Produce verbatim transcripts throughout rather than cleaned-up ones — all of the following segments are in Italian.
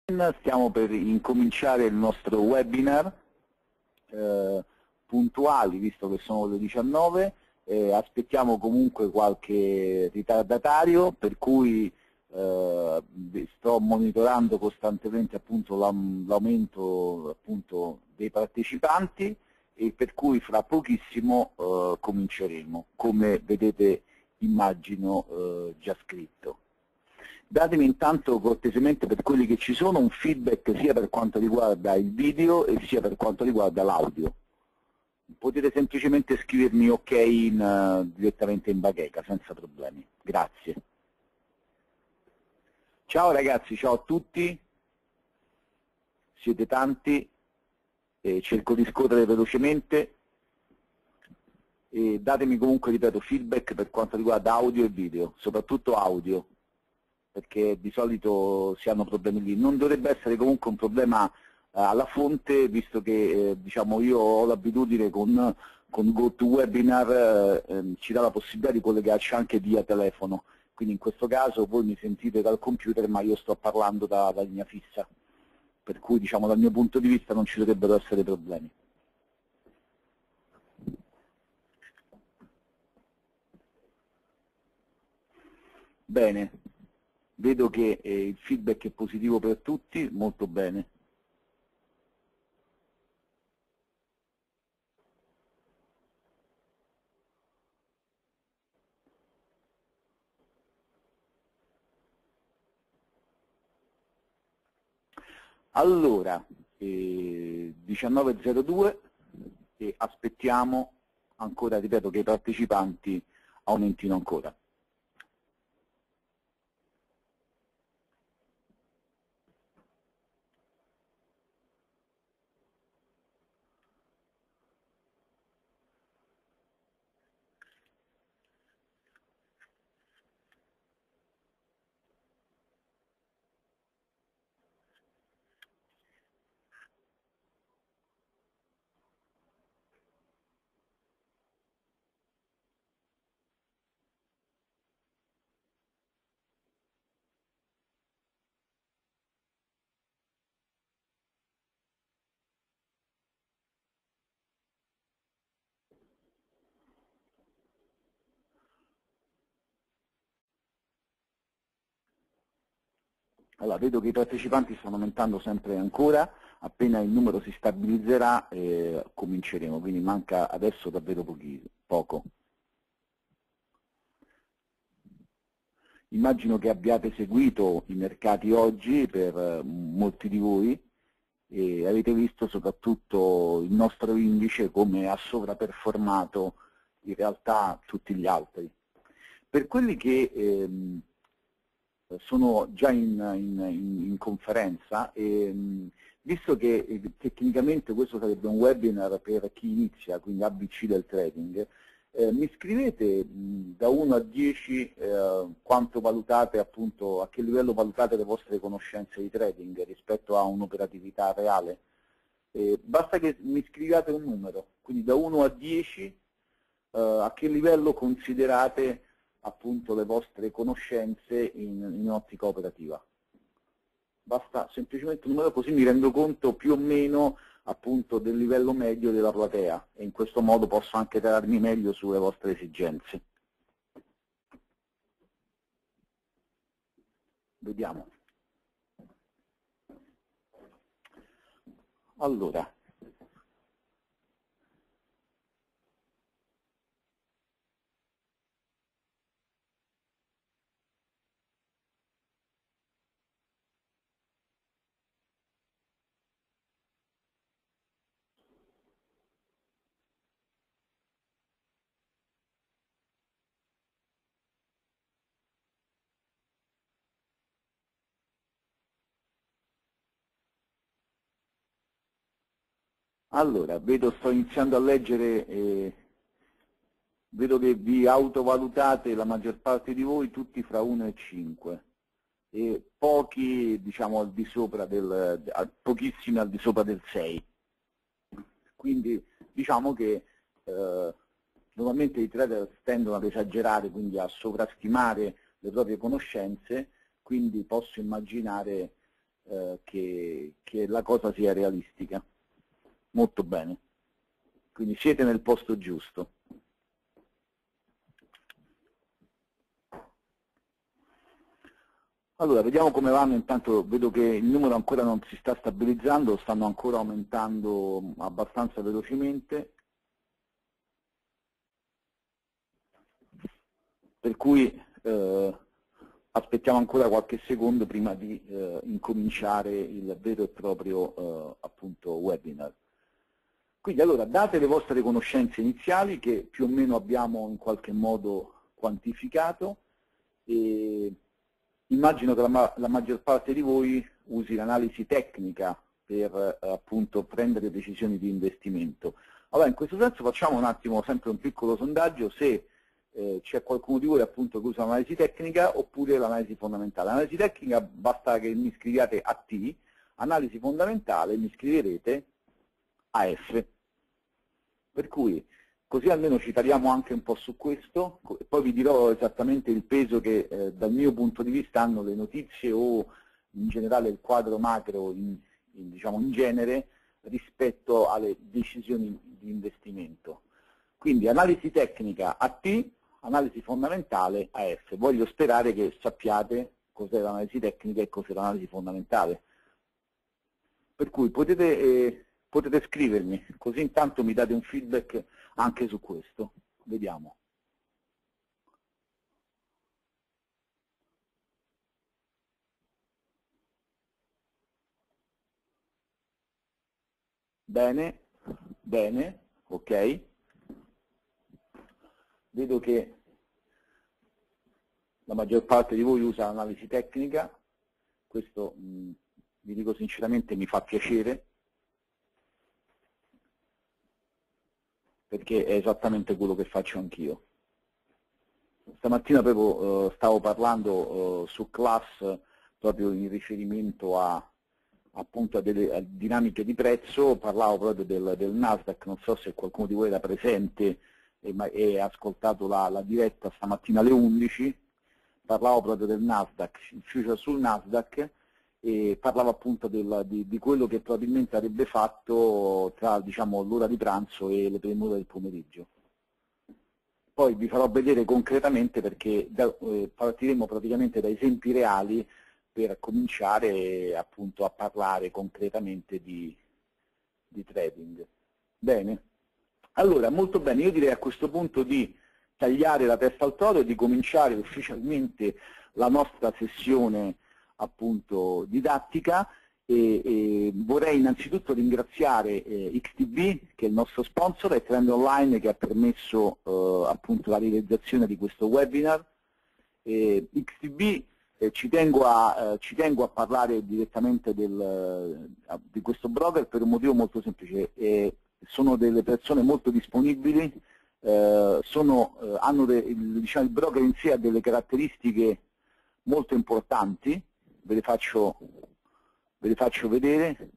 Stiamo per incominciare il nostro webinar, eh, puntuali visto che sono le diciannove, eh, aspettiamo comunque qualche ritardatario, per cui eh, sto monitorando costantemente appunto l'aumento appunto dei partecipanti e per cui fra pochissimo eh, cominceremo, come vedete immagino eh, già scritto. Datemi intanto cortesemente, per quelli che ci sono, un feedback sia per quanto riguarda il video e sia per quanto riguarda l'audio. Potete semplicemente scrivermi ok in, uh, direttamente in bacheca, senza problemi. Grazie. Ciao ragazzi, ciao a tutti. Siete tanti. Eh, cerco di scorrere velocemente. E datemi comunque, ripeto, feedback per quanto riguarda audio e video, soprattutto audio, perché di solito si hanno problemi lì. Non dovrebbe essere comunque un problema eh, alla fonte, visto che eh, diciamo, io ho l'abitudine con, con GoToWebinar eh, ci dà la possibilità di collegarci anche via telefono, quindi in questo caso voi mi sentite dal computer ma io sto parlando da, da linea fissa, per cui diciamo, dal mio punto di vista non ci dovrebbero essere problemi. Bene. Vedo che eh, il feedback è positivo per tutti, molto bene. Allora, eh, diciannove e zero due e aspettiamo ancora, ripeto, che i partecipanti aumentino ancora. Allora, vedo che i partecipanti stanno aumentando sempre ancora, appena il numero si stabilizzerà eh, cominceremo, quindi manca adesso davvero pochi, poco. Immagino che abbiate seguito i mercati oggi per eh, molti di voi e avete visto soprattutto il nostro indice come ha sovraperformato in realtà tutti gli altri. Per quelli che ehm, sono già in, in, in conferenza, e, visto che eh, tecnicamente questo sarebbe un webinar per chi inizia, quindi A B C del trading, eh, mi scrivete mh, da uno a dieci eh, quanto valutate, appunto, a che livello valutate le vostre conoscenze di trading rispetto a un'operatività reale. Eh, basta che mi scriviate un numero, quindi da uno a dieci eh, a che livello considerate appunto le vostre conoscenze in, in ottica operativa. Basta semplicemente un numero, così mi rendo conto più o meno appunto del livello medio della platea e in questo modo posso anche tararmi meglio sulle vostre esigenze. Vediamo. Allora, allora vedo, sto iniziando a leggere, eh, vedo che vi autovalutate la maggior parte di voi tutti fra uno e cinque. E pochi, diciamo, al di sopra del, pochissimi al di sopra del sei. Quindi diciamo che eh, normalmente i trader tendono ad esagerare, quindi a sovrastimare le proprie conoscenze, quindi posso immaginare eh, che, che la cosa sia realistica. Molto bene. Quindi siete nel posto giusto. Allora, vediamo come vanno. Intanto vedo che il numero ancora non si sta stabilizzando, stanno ancora aumentando abbastanza velocemente. Per cui eh, aspettiamo ancora qualche secondo prima di eh, incominciare il vero e proprio eh, appunto webinar. Quindi allora, date le vostre conoscenze iniziali che più o meno abbiamo in qualche modo quantificato, e immagino che la, la maggior parte di voi usi l'analisi tecnica per eh, appunto prendere decisioni di investimento. Allora, in questo senso facciamo un attimo sempre un piccolo sondaggio se eh, c'è qualcuno di voi appunto che usa l'analisi tecnica oppure l'analisi fondamentale. L'analisi tecnica basta che mi scriviate A T, analisi fondamentale mi scriverete A F. Per cui così almeno ci tariamo anche un po' su questo, poi vi dirò esattamente il peso che eh, dal mio punto di vista hanno le notizie o in generale il quadro macro in, in, diciamo, in genere rispetto alle decisioni di investimento. Quindi analisi tecnica A T, analisi fondamentale A F. Voglio sperare che sappiate cos'è l'analisi tecnica e cos'è l'analisi fondamentale. Per cui potete, eh, potete scrivermi, così intanto mi date un feedback anche su questo. Vediamo. Bene, bene, ok. Vedo che la maggior parte di voi usa l'analisi tecnica, questo mh, vi dico sinceramente mi fa piacere, perché è esattamente quello che faccio anch'io. Stamattina proprio eh, stavo parlando eh, su Class proprio in riferimento a, appunto a delle a dinamiche di prezzo, parlavo proprio del, del Nasdaq, non so se qualcuno di voi era presente e, e ha ascoltato la, la diretta stamattina alle undici, parlavo proprio del Nasdaq, il future sul Nasdaq, e parlavo appunto del, di, di quello che probabilmente avrebbe fatto tra diciamo, l'ora di pranzo e le prime ore del pomeriggio. Poi vi farò vedere concretamente perché da, eh, partiremo praticamente da esempi reali per cominciare appunto a parlare concretamente di, di trading. Bene? Allora, molto bene, io direi a questo punto di tagliare la testa al toro e di cominciare ufficialmente la nostra sessione appunto didattica. E, e vorrei innanzitutto ringraziare eh, X T B, che è il nostro sponsor, e Trend Online, che ha permesso eh, appunto la realizzazione di questo webinar. E X T B eh, ci, tengo a, eh, ci tengo a parlare direttamente del, eh, di questo broker per un motivo molto semplice. Eh, sono delle persone molto disponibili, eh, sono, eh, hanno de, il, diciamo, il broker in sé ha delle caratteristiche molto importanti, ve le faccio Ve le faccio vedere,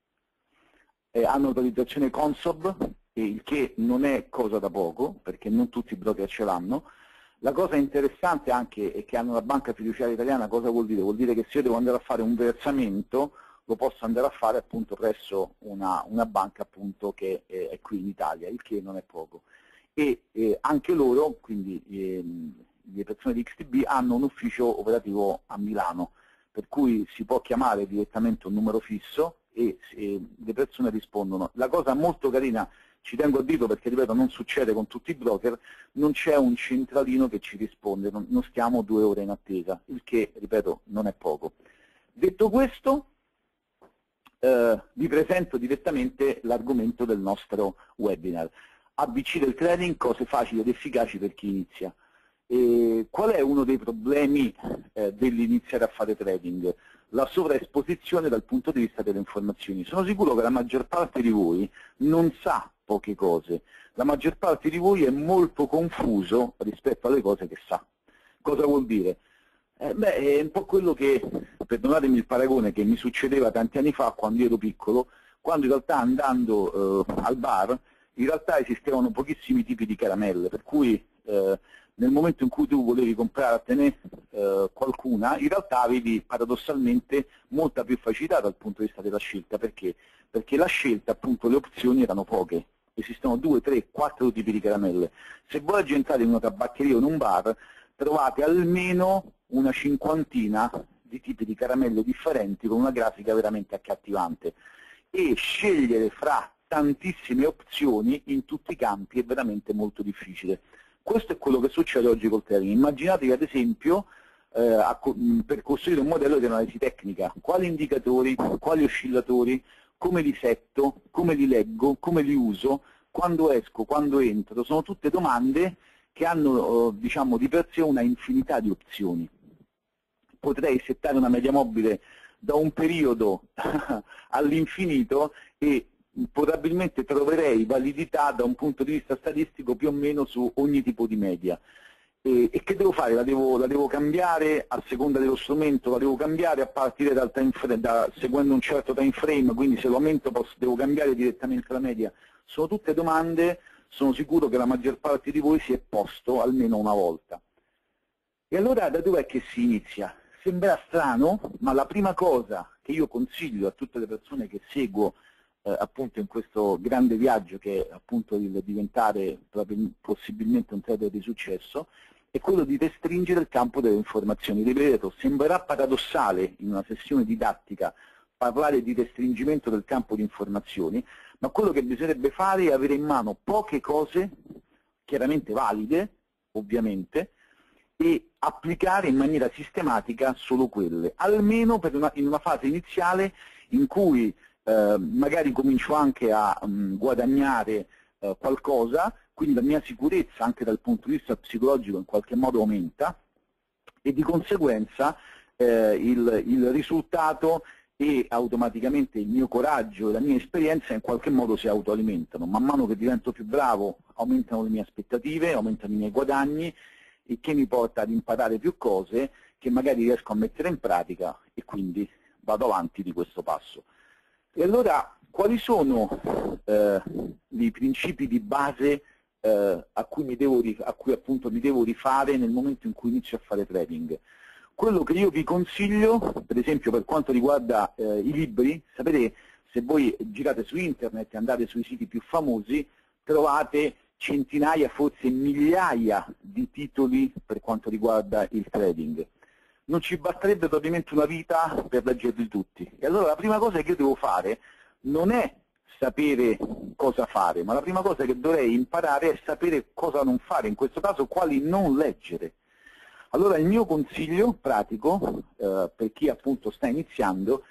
eh, hanno autorizzazione Consob, il che non è cosa da poco, perché non tutti i broker ce l'hanno. La cosa interessante anche è che hanno la banca fiduciaria italiana. Cosa vuol dire? Vuol dire che se io devo andare a fare un versamento, lo posso andare a fare appunto presso una, una banca appunto che è, è qui in Italia, il che non è poco. E eh, anche loro, quindi eh, le persone di X T B, hanno un ufficio operativo a Milano, per cui si può chiamare direttamente un numero fisso e, e le persone rispondono. La cosa molto carina, ci tengo a dirlo perché ripeto non succede con tutti i broker, non c'è un centralino che ci risponde, non, non stiamo due ore in attesa, il che ripeto non è poco. Detto questo, eh, vi presento direttamente l'argomento del nostro webinar. A B C del trading, cose facili ed efficaci per chi inizia. E qual è uno dei problemi eh, dell'iniziare a fare trading? La sovraesposizione dal punto di vista delle informazioni. Sono sicuro che la maggior parte di voi non sa poche cose, la maggior parte di voi è molto confuso rispetto alle cose che sa. Cosa vuol dire? Eh, beh, è un po' quello che, perdonatemi il paragone, che mi succedeva tanti anni fa quando io ero piccolo, quando in realtà andando eh, al bar, in realtà esistevano pochissimi tipi di caramelle, per cui eh, nel momento in cui tu volevi comprare a te eh, qualcuna, in realtà avevi paradossalmente molta più facilità dal punto di vista della scelta. Perché? Perché la scelta, appunto, le opzioni erano poche. Esistono due, tre, quattro tipi di caramelle. Se voi oggi entrate in una tabaccheria o in un bar, trovate almeno una cinquantina di tipi di caramelle differenti con una grafica veramente accattivante. E scegliere fra tantissime opzioni in tutti i campi è veramente molto difficile. Questo è quello che succede oggi col trading. Immaginatevi ad esempio eh, a, per costruire un modello di analisi tecnica, quali indicatori, quali oscillatori, come li setto, come li leggo, come li uso, quando esco, quando entro. Sono tutte domande che hanno diciamo, di per sé una infinità di opzioni. Potrei settare una media mobile da un periodo all'infinito e probabilmente troverei validità da un punto di vista statistico più o meno su ogni tipo di media. E, e che devo fare? La devo, la devo cambiare a seconda dello strumento, la devo cambiare a partire dal time frame, da, seguendo un certo time frame, quindi se lo aumento posso, devo cambiare direttamente la media. Sono tutte domande, sono sicuro che la maggior parte di voi si è posto almeno una volta. E allora da dov'è che si inizia? Sembra strano, ma la prima cosa che io consiglio a tutte le persone che seguo eh, appunto in questo grande viaggio che è appunto il diventare possibilmente un trader di successo, è quello di restringere il campo delle informazioni. Ripeto, sembrerà paradossale in una sessione didattica parlare di restringimento del campo di informazioni, ma quello che bisognerebbe fare è avere in mano poche cose, chiaramente valide, ovviamente, e applicare in maniera sistematica solo quelle, almeno per una, in una fase iniziale in cui eh, magari comincio anche a mh, guadagnare eh, qualcosa, quindi la mia sicurezza anche dal punto di vista psicologico in qualche modo aumenta e di conseguenza eh, il, il risultato e automaticamente il mio coraggio e la mia esperienza in qualche modo si autoalimentano. Man mano che divento più bravo aumentano le mie aspettative, aumentano i miei guadagni, e che mi porta ad imparare più cose che magari riesco a mettere in pratica e quindi vado avanti di questo passo. E allora quali sono eh, i principi di base eh, a, cui mi devo, a cui appunto mi devo rifare nel momento in cui inizio a fare trading? Quello che io vi consiglio, per esempio per quanto riguarda eh, i libri, sapete, se voi girate su internet e andate sui siti più famosi, trovate centinaia, forse migliaia di titoli per quanto riguarda il trading. Non ci basterebbe probabilmente una vita per leggerli tutti. E allora la prima cosa che io devo fare non è sapere cosa fare, ma la prima cosa che dovrei imparare è sapere cosa non fare, in questo caso quali non leggere. Allora il mio consiglio pratico, eh, per chi appunto sta iniziando,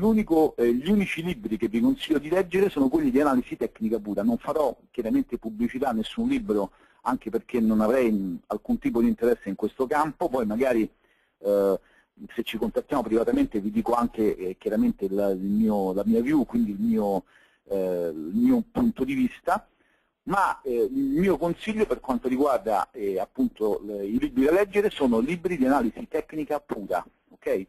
Eh, gli unici libri che vi consiglio di leggere sono quelli di analisi tecnica pura. Non farò chiaramente pubblicità a nessun libro, anche perché non avrei mh, alcun tipo di interesse in questo campo. Poi magari eh, se ci contattiamo privatamente vi dico anche eh, chiaramente la, il mio, la mia view, quindi il mio, eh, il mio punto di vista. Ma eh, il mio consiglio per quanto riguarda eh, appunto le, i libri da leggere sono libri di analisi tecnica pura, ok?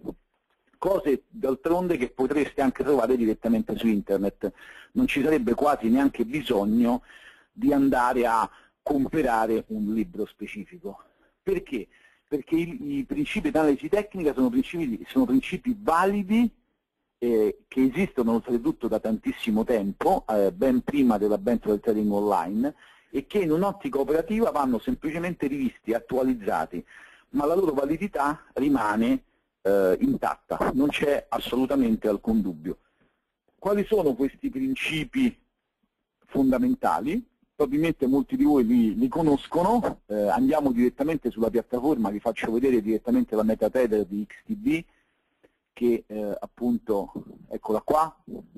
Cose d'altronde che potreste anche trovare direttamente su internet. Non ci sarebbe quasi neanche bisogno di andare a comprare un libro specifico. Perché? Perché i, i principi di analisi tecnica sono principi, sono principi validi eh, che esistono oltretutto da tantissimo tempo, eh, ben prima dell'avvento del trading online, e che in un'ottica operativa vanno semplicemente rivisti, attualizzati, ma la loro validità rimane Eh, intatta, non c'è assolutamente alcun dubbio. Quali sono questi principi fondamentali? Probabilmente molti di voi li, li conoscono, eh, andiamo direttamente sulla piattaforma, vi faccio vedere direttamente la MetaTrader di X T B, che eh, appunto, eccola qua,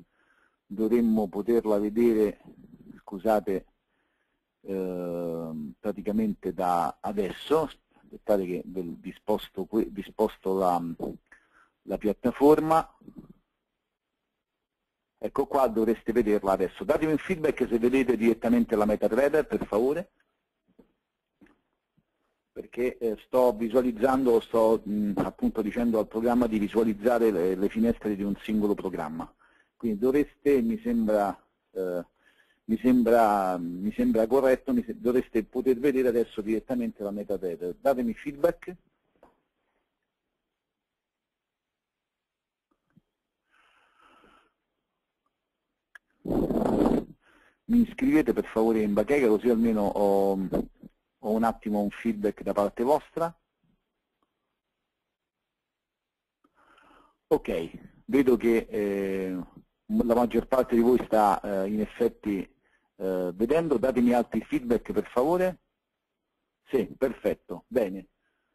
dovremmo poterla vedere, scusate, eh, praticamente da adesso. Aspettate che vi sposto, vi sposto la, la piattaforma. Ecco qua, dovreste vederla adesso. Datemi un feedback se vedete direttamente la MetaTrader, per favore, perché eh, sto visualizzando, sto mh, appunto dicendo al programma di visualizzare le, le finestre di un singolo programma. Quindi dovreste, mi sembra, eh, mi sembra, mi sembra corretto, mi se dovreste poter vedere adesso direttamente la MetaTrader. Datemi feedback. mi iscrivete per favore in bacheca, così almeno ho, ho un attimo un feedback da parte vostra. Ok, vedo che eh, la maggior parte di voi sta eh, in effetti eh, vedendo. Datemi altri feedback per favore. Sì, perfetto, bene.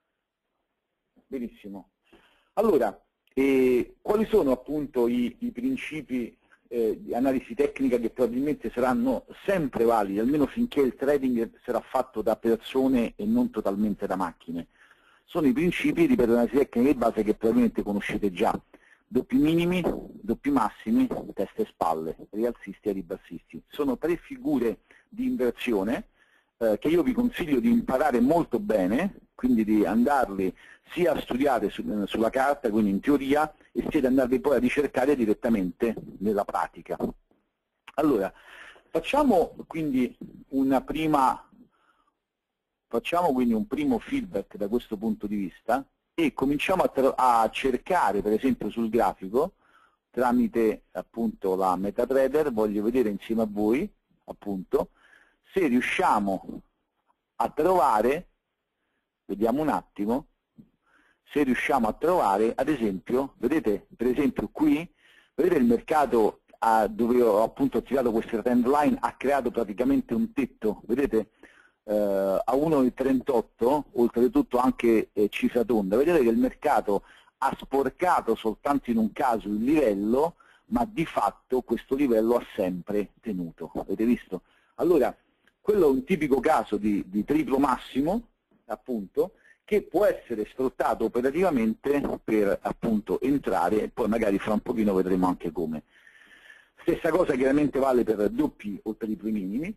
Benissimo. Allora, eh, quali sono appunto i, i principi eh, di analisi tecnica che probabilmente saranno sempre validi, almeno finché il trading sarà fatto da persone e non totalmente da macchine? Sono i principi, ripeto, di analisi tecnica di base che probabilmente conoscete già. Doppi minimi, doppi massimi, testa e spalle, rialzisti e ribassisti. Sono tre figure di inversione eh, che io vi consiglio di imparare molto bene, quindi di andarli sia a studiare su, sulla carta, quindi in teoria, e sia di andarli poi a ricercare direttamente nella pratica. Allora, facciamo quindi una prima, facciamo quindi un primo feedback da questo punto di vista e cominciamo a, a cercare, per esempio sul grafico, tramite appunto la MetaTrader, voglio vedere insieme a voi, appunto, se riusciamo a trovare, vediamo un attimo, se riusciamo a trovare, ad esempio, vedete, per esempio qui, vedete il mercato a, dove ho appunto tirato questa trend line, ha creato praticamente un tetto, vedete, eh, a uno virgola trentotto, oltretutto anche eh, cifra tonda, vedete che il mercato ha sporcato soltanto in un caso il livello, ma di fatto questo livello ha sempre tenuto, avete visto? Allora, quello è un tipico caso di, di triplo massimo, appunto, che può essere sfruttato operativamente per appunto entrare e poi magari fra un pochino vedremo anche come. Stessa cosa chiaramente vale per doppi o tripli minimi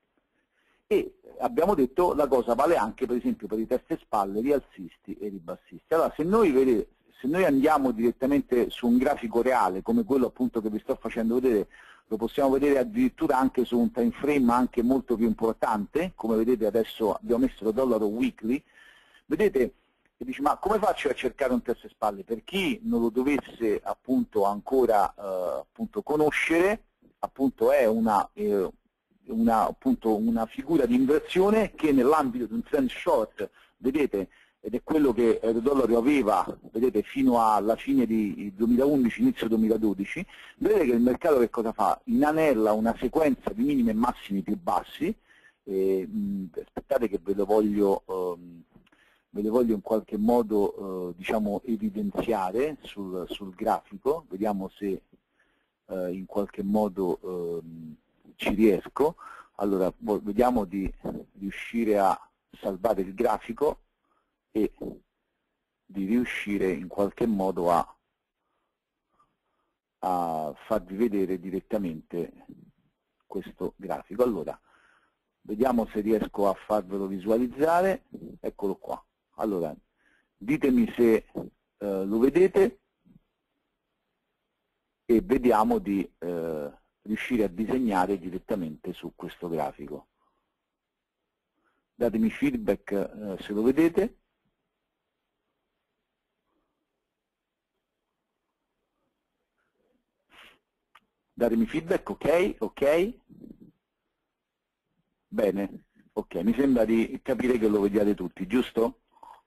e abbiamo detto la cosa vale anche per esempio per i testa e spalle, rialzisti e ribassisti. Allora se noi, vedete, se noi andiamo direttamente su un grafico reale come quello appunto che vi sto facendo vedere, lo possiamo vedere addirittura anche su un time frame anche molto più importante, come vedete adesso abbiamo messo il dollaro weekly. Vedete, e dice, ma come faccio a cercare un testa e spalle? Per chi non lo dovesse appunto ancora eh, appunto conoscere, appunto è una, eh, una, appunto una figura di inversione che nell'ambito di un trend short, vedete, ed è quello che il dollaro aveva, vedete, fino alla fine di duemilaundici, inizio duemiladodici, vedete che il mercato che cosa fa? Inanella una sequenza di minimi e massimi più bassi, e, mh, aspettate che ve lo voglio... Um, ve le voglio in qualche modo eh, diciamo, evidenziare sul, sul grafico, vediamo se eh, in qualche modo eh, ci riesco. Allora, vediamo di riuscire a salvare il grafico e di riuscire in qualche modo a, a farvi vedere direttamente questo grafico. Allora, vediamo se riesco a farvelo visualizzare, eccolo qua. Allora, ditemi se eh, lo vedete e vediamo di eh, riuscire a disegnare direttamente su questo grafico. Datemi feedback eh, se lo vedete. Datemi feedback, ok, ok. Bene, ok, mi sembra di capire che lo vediate tutti, giusto?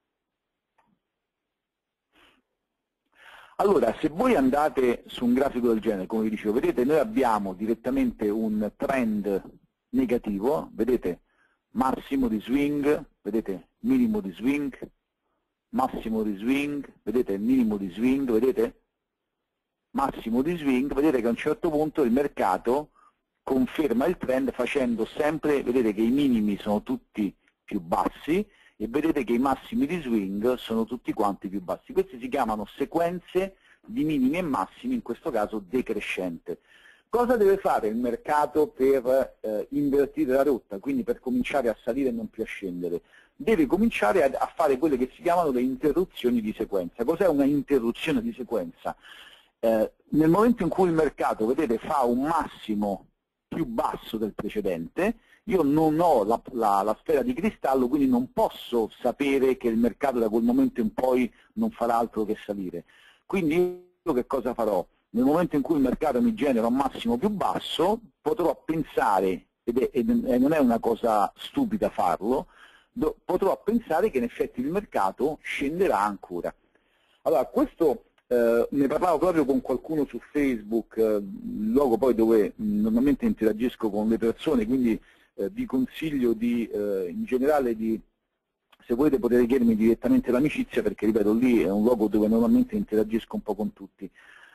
Allora, se voi andate su un grafico del genere, come vi dicevo, vedete, noi abbiamo direttamente un trend negativo, vedete, massimo di swing, vedete, minimo di swing, massimo di swing, vedete, minimo di swing, vedete, massimo di swing, vedete che a un certo punto il mercato conferma il trend facendo sempre, vedete che i minimi sono tutti più bassi, e vedete che i massimi di swing sono tutti quanti più bassi. Queste si chiamano sequenze di minimi e massimi, in questo caso decrescente. Cosa deve fare il mercato per eh, invertire la rotta, quindi per cominciare a salire e non più a scendere? Deve cominciare a, a fare quelle che si chiamano le interruzioni di sequenza. Cos'è una interruzione di sequenza? Eh, nel momento in cui il mercato, vedete, fa un massimo più basso del precedente, io non ho la, la, la sfera di cristallo, quindi non posso sapere che il mercato da quel momento in poi non farà altro che salire. Quindi io che cosa farò? Nel momento in cui il mercato mi genera un massimo più basso, potrò pensare ed è, ed è, non è una cosa stupida farlo, do, potrò pensare che in effetti il mercato scenderà ancora. Allora, questo eh, ne parlavo proprio con qualcuno su Facebook, eh, il luogo poi dove mh, normalmente interagisco con le persone, quindi eh, vi consiglio di, eh, in generale di, se volete potete chiedermi direttamente l'amicizia, perché ripeto, lì è un luogo dove normalmente interagisco un po' con tutti.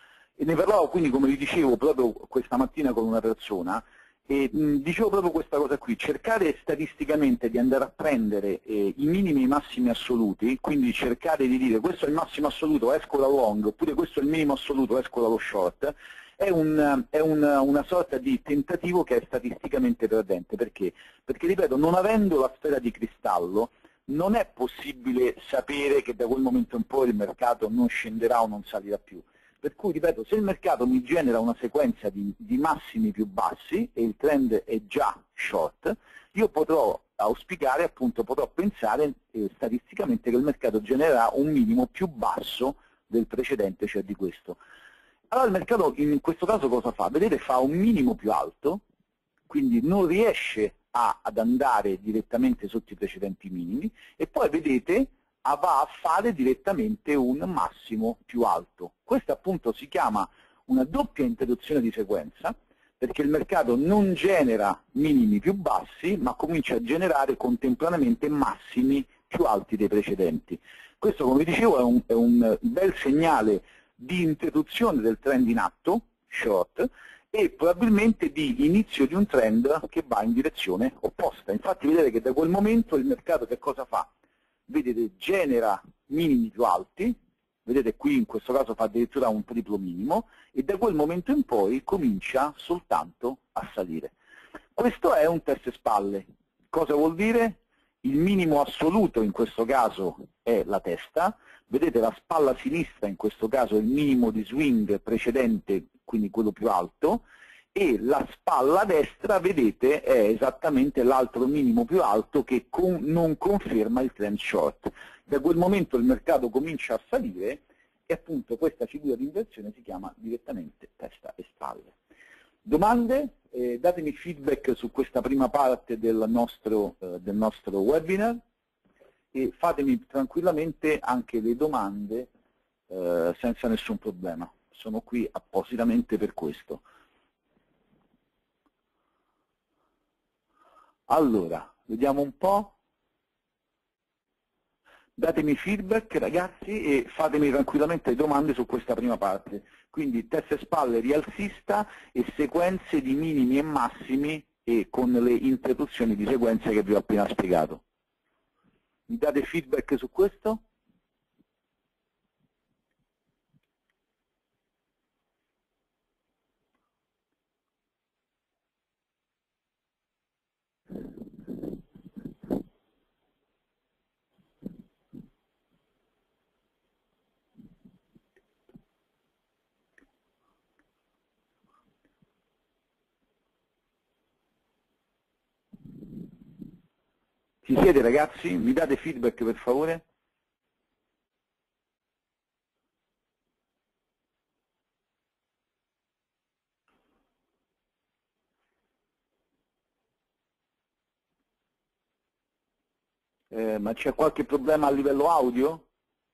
E ne parlavo quindi, come vi dicevo, proprio questa mattina con una persona, e mh, dicevo proprio questa cosa qui: cercare statisticamente di andare a prendere eh, i minimi e i massimi assoluti, quindi cercare di dire questo è il massimo assoluto, esco da long, oppure questo è il minimo assoluto, esco dallo short, è, un, è un, una sorta di tentativo che è statisticamente perdente. Perché? Perché, ripeto, non avendo la sfera di cristallo, non è possibile sapere che da quel momento in poi il mercato non scenderà o non salirà più. Per cui, ripeto, se il mercato mi genera una sequenza di, di massimi più bassi e il trend è già short, io potrò auspicare, appunto, potrò pensare eh, statisticamente che il mercato genererà un minimo più basso del precedente, cioè di questo. Allora il mercato in questo caso cosa fa? Vedete, fa un minimo più alto, quindi non riesce a, ad andare direttamente sotto i precedenti minimi, e poi vedete va a fare direttamente un massimo più alto. Questo appunto si chiama una doppia interruzione di sequenza, perché il mercato non genera minimi più bassi, ma comincia a generare contemporaneamente massimi più alti dei precedenti. Questo, come vi dicevo, è un, è un bel segnale di interruzione del trend in atto, short, e probabilmente di inizio di un trend che va in direzione opposta. Infatti vedete che da quel momento il mercato che cosa fa? Vedete, genera minimi più alti, vedete qui in questo caso fa addirittura un triplo minimo, e da quel momento in poi comincia soltanto a salire. Questo è un testa-spalle. Cosa vuol dire? Il minimo assoluto in questo caso è la testa, vedete la spalla sinistra in questo caso è il minimo di swing precedente, quindi quello più alto, e la spalla destra, vedete, è esattamente l'altro minimo più alto che con, non conferma il trend short. Da quel momento il mercato comincia a salire e appunto questa figura di inversione si chiama direttamente testa e spalle. Domande? Eh, datemi feedback su questa prima parte del nostro, eh, del nostro webinar, e fatemi tranquillamente anche le domande eh, senza nessun problema. Sono qui appositamente per questo. Allora, vediamo un po'. Datemi feedback, ragazzi, e fatemi tranquillamente domande su questa prima parte. Quindi testa e spalle rialzista e sequenze di minimi e massimi, e con le interruzioni di sequenze che vi ho appena spiegato. Mi date feedback su questo? Ci siete, ragazzi? Mi date feedback per favore? Eh, ma c'è qualche problema a livello audio?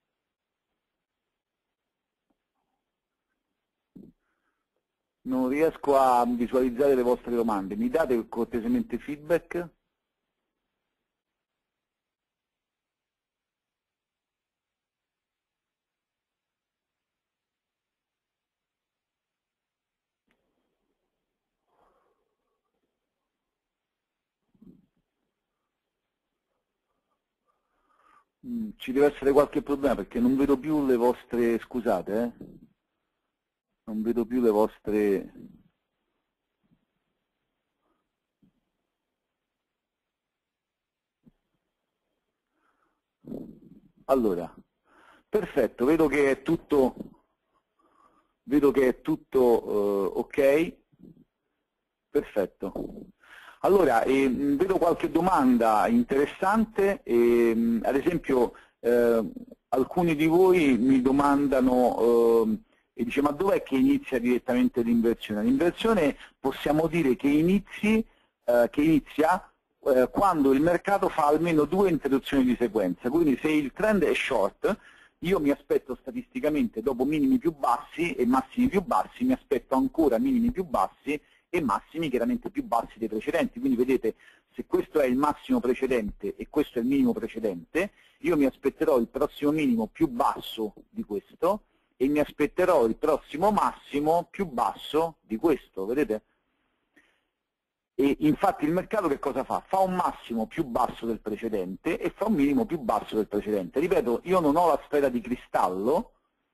Non riesco a visualizzare le vostre domande. Mi date cortesemente feedback? Mm, ci deve essere qualche problema perché non vedo più le vostre, scusate, eh? Non vedo più le vostre... Allora, perfetto, vedo che è tutto, vedo che è tutto eh, ok, perfetto. Allora, eh, vedo qualche domanda interessante, eh, ad esempio eh, alcuni di voi mi domandano, eh, e dice, ma dov'è che inizia direttamente l'inversione? L'inversione possiamo dire che inizi eh, che inizia eh, quando il mercato fa almeno due interruzioni di sequenza. Quindi se il trend è short, io mi aspetto statisticamente dopo minimi più bassi e massimi più bassi, mi aspetto ancora minimi più bassi e massimi chiaramente più bassi dei precedenti. Quindi vedete, se questo è il massimo precedente e questo è il minimo precedente, io mi aspetterò il prossimo minimo più basso di questo e mi aspetterò il prossimo massimo più basso di questo, vedete? E infatti il mercato che cosa fa? Fa un massimo più basso del precedente e fa un minimo più basso del precedente. Ripeto, io non ho la sfera di cristallo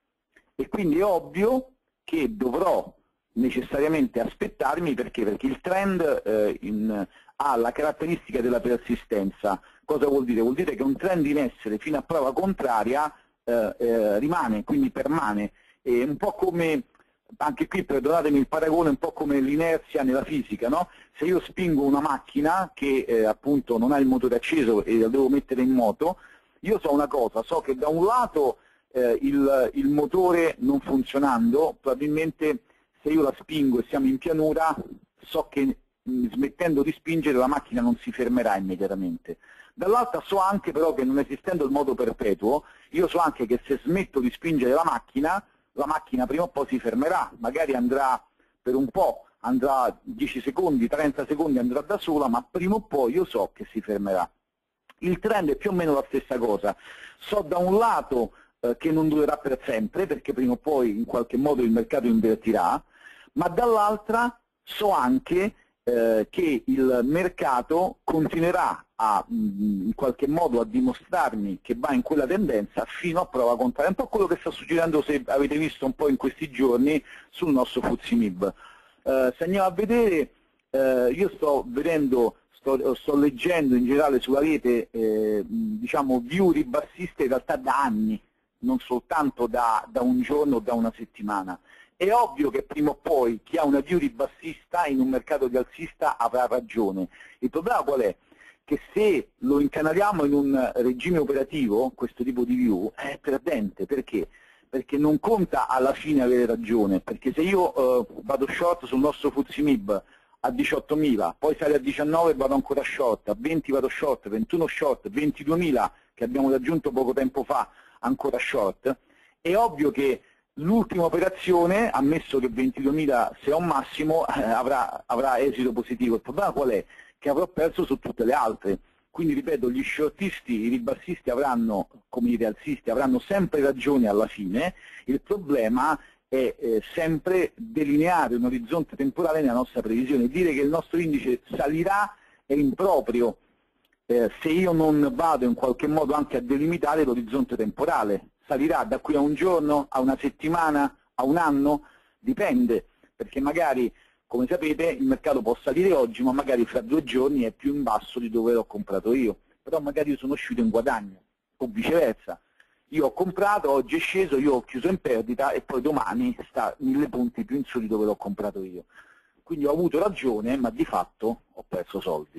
e quindi è ovvio che dovrò necessariamente aspettarmi, perché? Perché il trend eh, in, ha la caratteristica della persistenza. Cosa vuol dire? Vuol dire che un trend in essere fino a prova contraria eh, eh, rimane, quindi permane. È un po' come, anche qui perdonatemi il paragone, un po' come l'inerzia nella fisica, no? Se io spingo una macchina che eh, appunto non ha il motore acceso e la devo mettere in moto, io so una cosa, so che da un lato eh, il, il motore non funzionando, probabilmente se io la spingo e siamo in pianura, so che mh, smettendo di spingere la macchina non si fermerà immediatamente. Dall'altra so anche però che non esistendo il modo perpetuo, io so anche che se smetto di spingere la macchina, la macchina prima o poi si fermerà, magari andrà per un po', andrà dieci secondi, trenta secondi, andrà da sola, ma prima o poi io so che si fermerà. Il trend è più o meno la stessa cosa. So da un lato eh, che non durerà per sempre, perché prima o poi in qualche modo il mercato invertirà, ma dall'altra so anche eh, che il mercato continuerà a, mh, in qualche modo a dimostrarmi che va in quella tendenza fino a prova contraria. Un po' quello che sta succedendo, se avete visto un po' in questi giorni, sul nostro F T S E M I B. Eh, se andiamo a vedere, eh, io sto vedendo, sto, sto leggendo in generale sulla rete eh, diciamo view ribassiste in realtà da anni, non soltanto da, da un giorno o da una settimana. È ovvio che prima o poi chi ha una view ribassista in un mercato di alzista avrà ragione. Il problema qual è? Che se lo incanaliamo in un regime operativo, questo tipo di view, è perdente. Perché? Perché non conta alla fine avere ragione, perché se io eh, vado short sul nostro F T S E M I B a diciottomila, poi sale a diciannove e vado ancora short, a venti vado short, ventuno short, ventiduemila che abbiamo raggiunto poco tempo fa ancora short, è ovvio che l'ultima operazione, ammesso che ventiduemila sia un massimo, eh, avrà, avrà esito positivo. Il problema qual è? Che avrò perso su tutte le altre. Quindi ripeto, gli shortisti, i ribassisti avranno, come i rialzisti, avranno sempre ragione alla fine. Il problema è eh, sempre delineare un orizzonte temporale nella nostra previsione. Dire che il nostro indice salirà è improprio eh, se io non vado in qualche modo anche a delimitare l'orizzonte temporale. Salirà da qui a un giorno, a una settimana, a un anno? Dipende, perché magari, come sapete, il mercato può salire oggi, ma magari fra due giorni è più in basso di dove l'ho comprato io. Però magari io sono uscito in guadagno, o viceversa. Io ho comprato, oggi è sceso, io ho chiuso in perdita e poi domani sta mille punti più in su di dove l'ho comprato io. Quindi ho avuto ragione, ma di fatto ho perso soldi.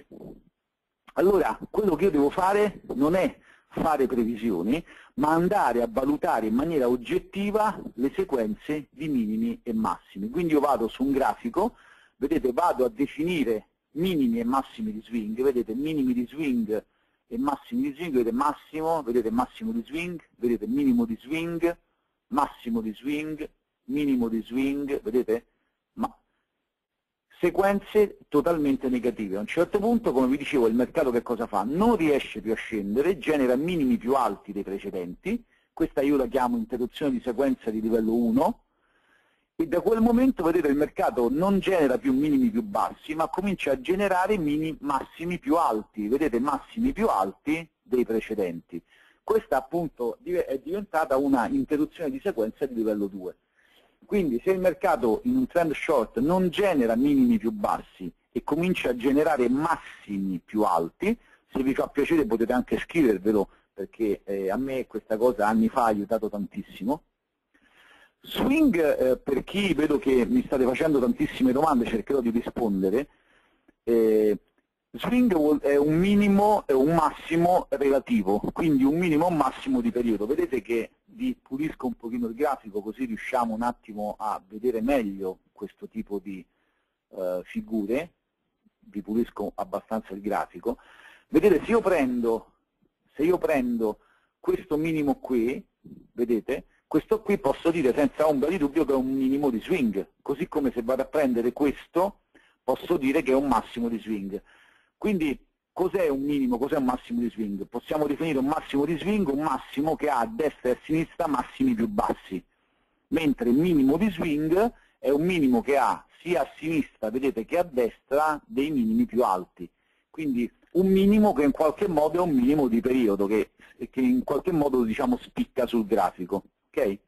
Allora, quello che io devo fare non è fare previsioni, ma andare a valutare in maniera oggettiva le sequenze di minimi e massimi. Quindi io vado su un grafico, vedete, vado a definire minimi e massimi di swing, vedete minimi di swing e massimi di swing, vedete massimo, vedete massimo di swing, vedete minimo di swing, massimo di swing, minimo di swing, vedete? Ma sequenze totalmente negative. A un certo punto, come vi dicevo, il mercato che cosa fa? Non riesce più a scendere, genera minimi più alti dei precedenti, questa io la chiamo interruzione di sequenza di livello uno, e da quel momento, vedete, il mercato non genera più minimi più bassi, ma comincia a generare mini, massimi più alti, vedete, massimi più alti dei precedenti. Questa appunto è diventata una interruzione di sequenza di livello due. Quindi se il mercato in un trend short non genera minimi più bassi e comincia a generare massimi più alti, se vi fa piacere potete anche scrivervelo, perché eh, a me questa cosa anni fa ha aiutato tantissimo. Swing, eh, per chi vedo che mi state facendo tantissime domande, cercherò di rispondere. Eh, swing è un minimo e un massimo relativo, quindi un minimo e un massimo di periodo. Vedete che vi pulisco un pochino il grafico così riusciamo un attimo a vedere meglio questo tipo di uh, figure. vi pulisco abbastanza il grafico, vedete se io prendo, se io prendo questo minimo qui, vedete, questo qui posso dire senza ombra di dubbio che è un minimo di swing, così come se vado a prendere questo posso dire che è un massimo di swing. Quindi cos'è un minimo, cos'è un massimo di swing? Possiamo definire un massimo di swing un massimo che ha a destra e a sinistra massimi più bassi, mentre il minimo di swing è un minimo che ha sia a sinistra, vedete, che a destra dei minimi più alti. Quindi un minimo che in qualche modo è un minimo di periodo, che, che in qualche modo diciamo spicca sul grafico. Okay?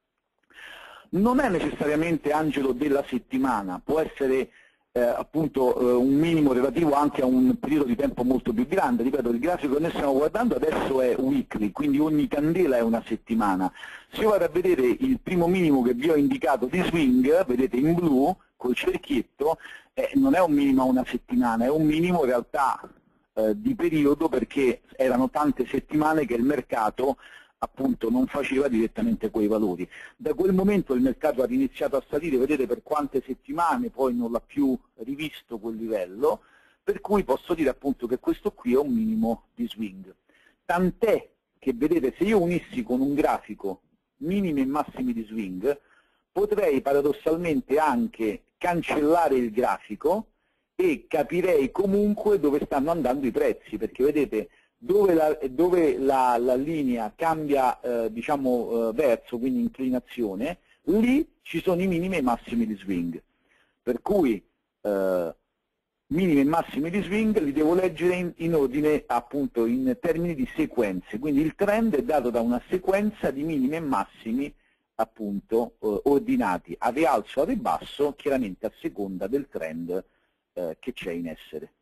Non è necessariamente, Angelo, della settimana, può essere eh, appunto eh, un minimo relativo anche a un periodo di tempo molto più grande. Ripeto, il grafico che noi stiamo guardando adesso è weekly, quindi ogni candela è una settimana. Se io vado a vedere il primo minimo che vi ho indicato di swing, vedete in blu, col cerchietto, eh, non è un minimo a una settimana, è un minimo in realtà eh, di periodo, perché erano tante settimane che il mercato appunto non faceva direttamente quei valori. Da quel momento il mercato ha iniziato a salire, vedete per quante settimane, poi non l'ha più rivisto quel livello, per cui posso dire appunto che questo qui è un minimo di swing. Tant'è che vedete, se io unissi con un grafico minimi e massimi di swing, potrei paradossalmente anche cancellare il grafico e capirei comunque dove stanno andando i prezzi, perché vedete dove la, dove la, la linea cambia eh, diciamo, eh, verso, quindi inclinazione, lì ci sono i minimi e i massimi di swing. Per cui eh, minimi e massimi di swing li devo leggere in, in ordine, appunto, in termini di sequenze. Quindi il trend è dato da una sequenza di minimi e massimi appunto eh, ordinati a rialzo o a ribasso, chiaramente a seconda del trend eh, che c'è in essere.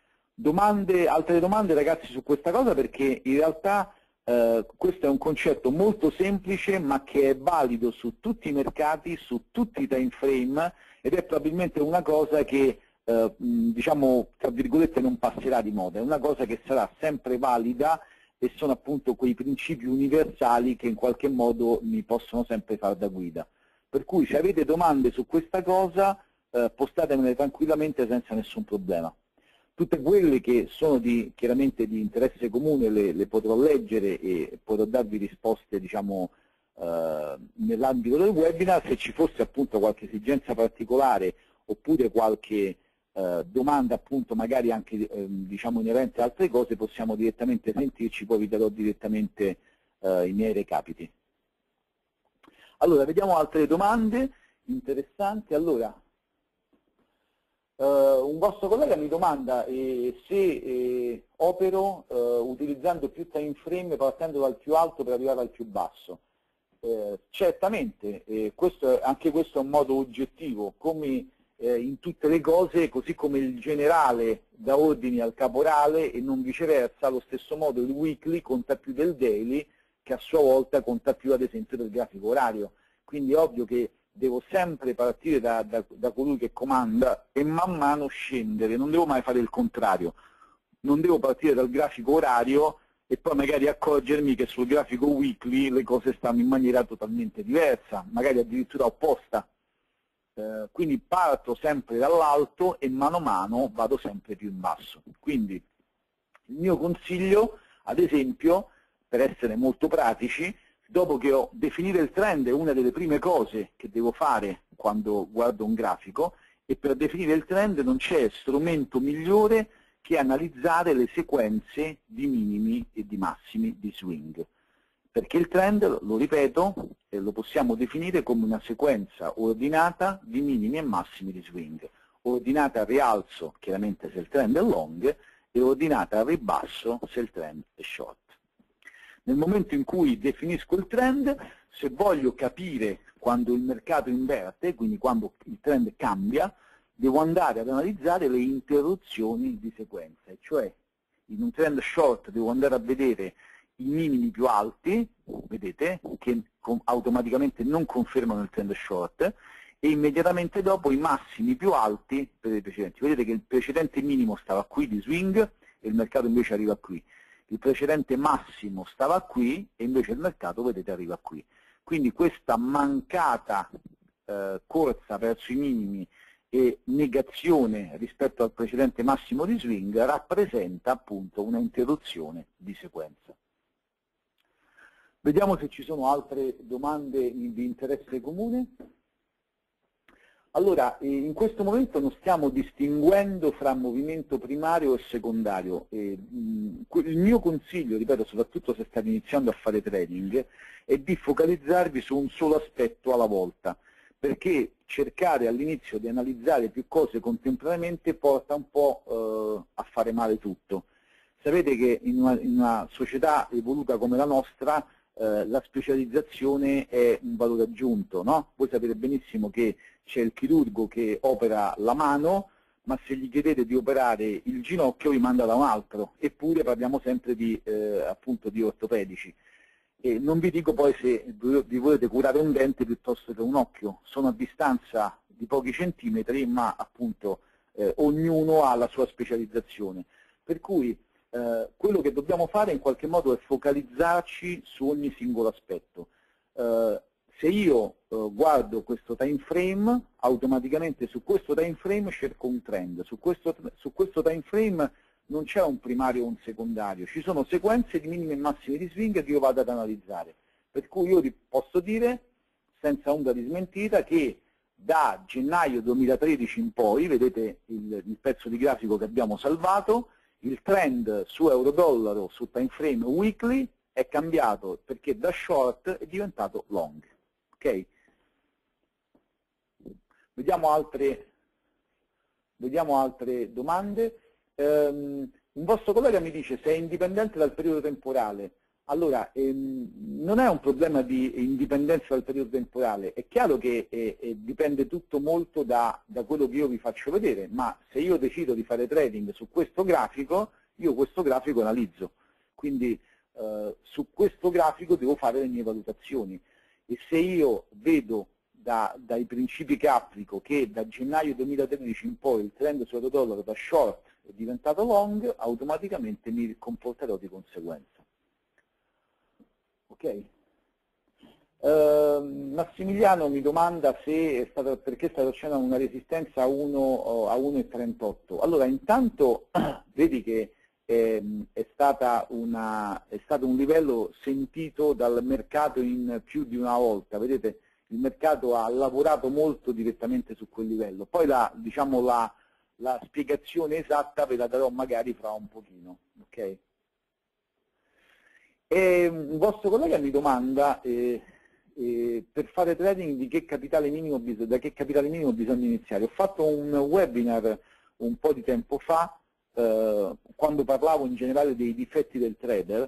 Domande, altre domande ragazzi su questa cosa, perché in realtà eh, questo è un concetto molto semplice ma che è valido su tutti i mercati, su tutti i time frame, ed è probabilmente una cosa che eh, diciamo tra virgolette non passerà di moda, è una cosa che sarà sempre valida e sono appunto quei principi universali che in qualche modo mi possono sempre far da guida. Per cui se avete domande su questa cosa eh, postatemele tranquillamente senza nessun problema. Tutte quelle che sono di, chiaramente di interesse comune le, le potrò leggere e potrò darvi risposte diciamo, eh, nell'ambito del webinar. Se ci fosse appunto qualche esigenza particolare oppure qualche eh, domanda appunto magari anche eh, diciamo inerente a altre cose, possiamo direttamente sentirci, poi vi darò direttamente eh, i miei recapiti. Allora, vediamo altre domande interessanti. Allora, Uh, un vostro collega mi domanda eh, se eh, opero uh, utilizzando più time frame partendo dal più alto per arrivare al più basso. Eh, certamente, eh, questo è, anche questo è un modo oggettivo, come eh, in tutte le cose, così come il generale dà ordini al caporale e non viceversa, allo stesso modo il weekly conta più del daily, che a sua volta conta più ad esempio del grafico orario. Quindi è ovvio che devo sempre partire da, da, da colui che comanda e man mano scendere, non devo mai fare il contrario, non devo partire dal grafico orario e poi magari accorgermi che sul grafico weekly le cose stanno in maniera totalmente diversa, magari addirittura opposta. Eh, quindi parto sempre dall'alto e mano a mano vado sempre più in basso. Quindi il mio consiglio, ad esempio, per essere molto pratici, dopo che ho definito il trend, è una delle prime cose che devo fare quando guardo un grafico, e per definire il trend non c'è strumento migliore che analizzare le sequenze di minimi e di massimi di swing. Perché il trend, lo ripeto, lo possiamo definire come una sequenza ordinata di minimi e massimi di swing. Ordinata a rialzo, chiaramente se il trend è long, e ordinata a ribasso se il trend è short. Nel momento in cui definisco il trend, se voglio capire quando il mercato inverte, quindi quando il trend cambia, devo andare ad analizzare le interruzioni di sequenza, cioè in un trend short devo andare a vedere i minimi più alti, vedete, che automaticamente non confermano il trend short, e immediatamente dopo i massimi più alti per i precedenti. Vedete che il precedente minimo stava qui di swing e il mercato invece arriva qui. Il precedente massimo stava qui e invece il mercato, vedete, arriva qui. Quindi questa mancata eh, corsa verso i minimi e negazione rispetto al precedente massimo di swing rappresenta appunto una interruzione di sequenza. Vediamo se ci sono altre domande di interesse comune. Allora, in questo momento non stiamo distinguendo fra movimento primario e secondario. Il mio consiglio, ripeto, soprattutto se state iniziando a fare trading, è di focalizzarvi su un solo aspetto alla volta, perché cercare all'inizio di analizzare più cose contemporaneamente porta un po' eh, a fare male tutto. Sapete che in una, in una società evoluta come la nostra eh, la specializzazione è un valore aggiunto, no? Voi sapete benissimo che c'è il chirurgo che opera la mano, ma se gli chiedete di operare il ginocchio vi manda da un altro, eppure parliamo sempre di, eh, appunto di ortopedici. E non vi dico poi se vi volete curare un dente piuttosto che un occhio, sono a distanza di pochi centimetri, ma appunto eh, ognuno ha la sua specializzazione. Per cui eh, quello che dobbiamo fare in qualche modo è focalizzarci su ogni singolo aspetto. Eh, se io eh, guardo questo time frame, automaticamente su questo time frame cerco un trend, su questo, su questo time frame non c'è un primario o un secondario, ci sono sequenze di minimi e massimi di swing che io vado ad analizzare. Per cui io vi posso dire, senza ombra di smentita, che da gennaio duemilatredici in poi, vedete il, il pezzo di grafico che abbiamo salvato, il trend su euro-dollaro su time frame weekly è cambiato perché da short è diventato long. Ok? Vediamo altre, vediamo altre domande. Um, un vostro collega mi dice se è indipendente dal periodo temporale. Allora, ehm, non è un problema di indipendenza dal periodo temporale, è chiaro che eh, eh, dipende tutto molto da, da quello che io vi faccio vedere, ma se io decido di fare trading su questo grafico, io questo grafico analizzo, quindi eh, su questo grafico devo fare le mie valutazioni e se io vedo da, dai principi che applico che da gennaio duemilatredici in poi il trend su euro-dollaro da short è diventato long, automaticamente mi comporterò di conseguenza. Ok? Uh, Massimiliano mi domanda se è stato, perché è stato accennato una resistenza a uno virgola trentotto. Allora, intanto vedi che è, è, stata una, è stato un livello sentito dal mercato in più di una volta. Vedete, il mercato ha lavorato molto direttamente su quel livello. Poi la, diciamo, la, la spiegazione esatta ve la darò magari fra un pochino. Ok? E un vostro collega mi domanda eh, eh, per fare trading di che capitale minimo bisogna, da che capitale minimo bisogna iniziare. Ho fatto un webinar un po' di tempo fa eh, quando parlavo in generale dei difetti del trader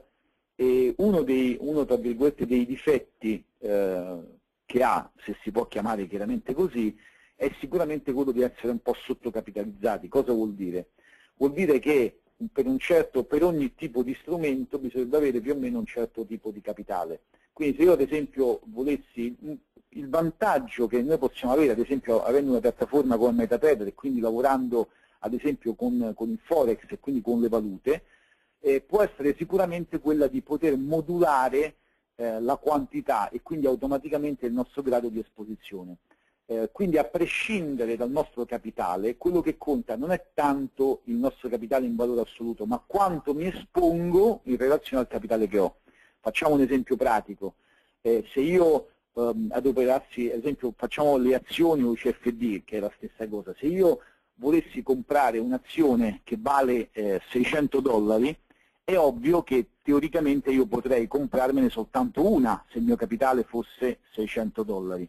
e uno dei, uno, tra virgolette, dei difetti eh, che ha, se si può chiamare chiaramente così, è sicuramente quello di essere un po' sottocapitalizzati. Cosa vuol dire? Vuol dire che per, un certo, per ogni tipo di strumento bisogna avere più o meno un certo tipo di capitale. Quindi se io ad esempio volessi, il vantaggio che noi possiamo avere, ad esempio avendo una piattaforma come MetaTrader e quindi lavorando ad esempio con, con il Forex e quindi con le valute, eh, può essere sicuramente quella di poter modulare eh, la quantità e quindi automaticamente il nostro grado di esposizione. Eh, quindi a prescindere dal nostro capitale, quello che conta non è tanto il nostro capitale in valore assoluto, ma quanto mi espongo in relazione al capitale che ho. Facciamo un esempio pratico. Eh, se io ehm, adoperassi, ad esempio facciamo le azioni o i C F D, che è la stessa cosa, se io volessi comprare un'azione che vale eh, seicento dollari, è ovvio che teoricamente io potrei comprarmene soltanto una se il mio capitale fosse seicento dollari.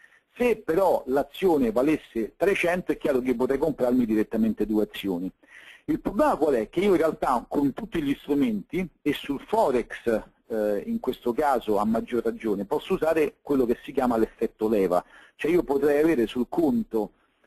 Se però l'azione valesse trecento è chiaro che potrei comprarmi direttamente due azioni. Il problema qual è? Che io in realtà con tutti gli strumenti e sul Forex eh, in questo caso a maggior ragione posso usare quello che si chiama l'effetto leva, cioè io potrei avere sul conto